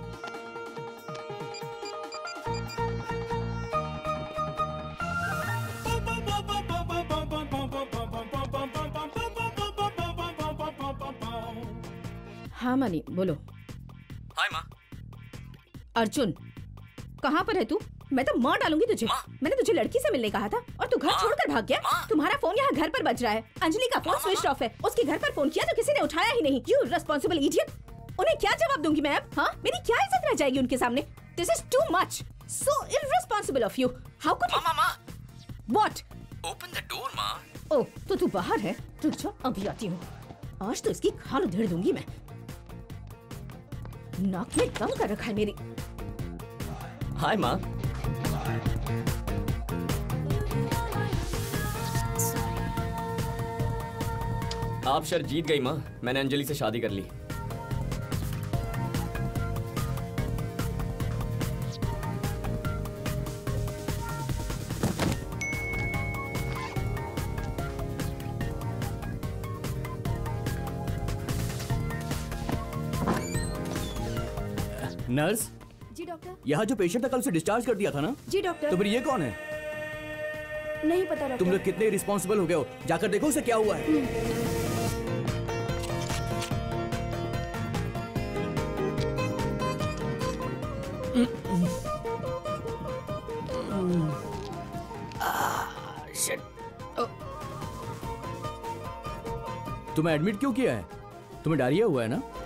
हाँ मनी, बोलो। हाय माँ। अर्जुन, कहाँ पर है तू? मैं तो मार डालूंगी तुझे। मैंने तुझे लड़की से मिलने कहा था और तू घर छोड़कर भाग गया। तुम्हारा फोन यहाँ घर पर बज रहा है। अंजलि का फोन स्विच ऑफ है। उसके घर पर फोन किया तो किसी ने उठाया ही नहीं। You responsible idiot. उन्हें क्या जवाब दूंगी मैं अब? हाँ, मेरी क्या इज्जत रह जाएगी उनके सामने? This is too much, so irresponsible of you. How could मामा। व्हाट? ओपन द डोर माँ। ओह, तो तू बाहर है? रुक जा, अभी आती हूँ। आज तो इसकी खाल उधेड़ दूंगी मैं। नाक में दम कर रखा है मेरी। हाय माँ। आप शर्त जीत गई माँ, मैंने अंजलि से शादी कर ली। नर्स, जी डॉक्टर। यहाँ जो पेशेंट था कल उसे डिस्चार्ज कर दिया था ना? जी डॉक्टर। तो फिर ये कौन है? नहीं पता डॉक्टर। तुम लोग कितने रिस्पॉन्सिबल हो गए हो, जाकर देखो उसे क्या हुआ है। तुम्हें एडमिट क्यों किया है? तुम्हें डायरिया हुआ है ना?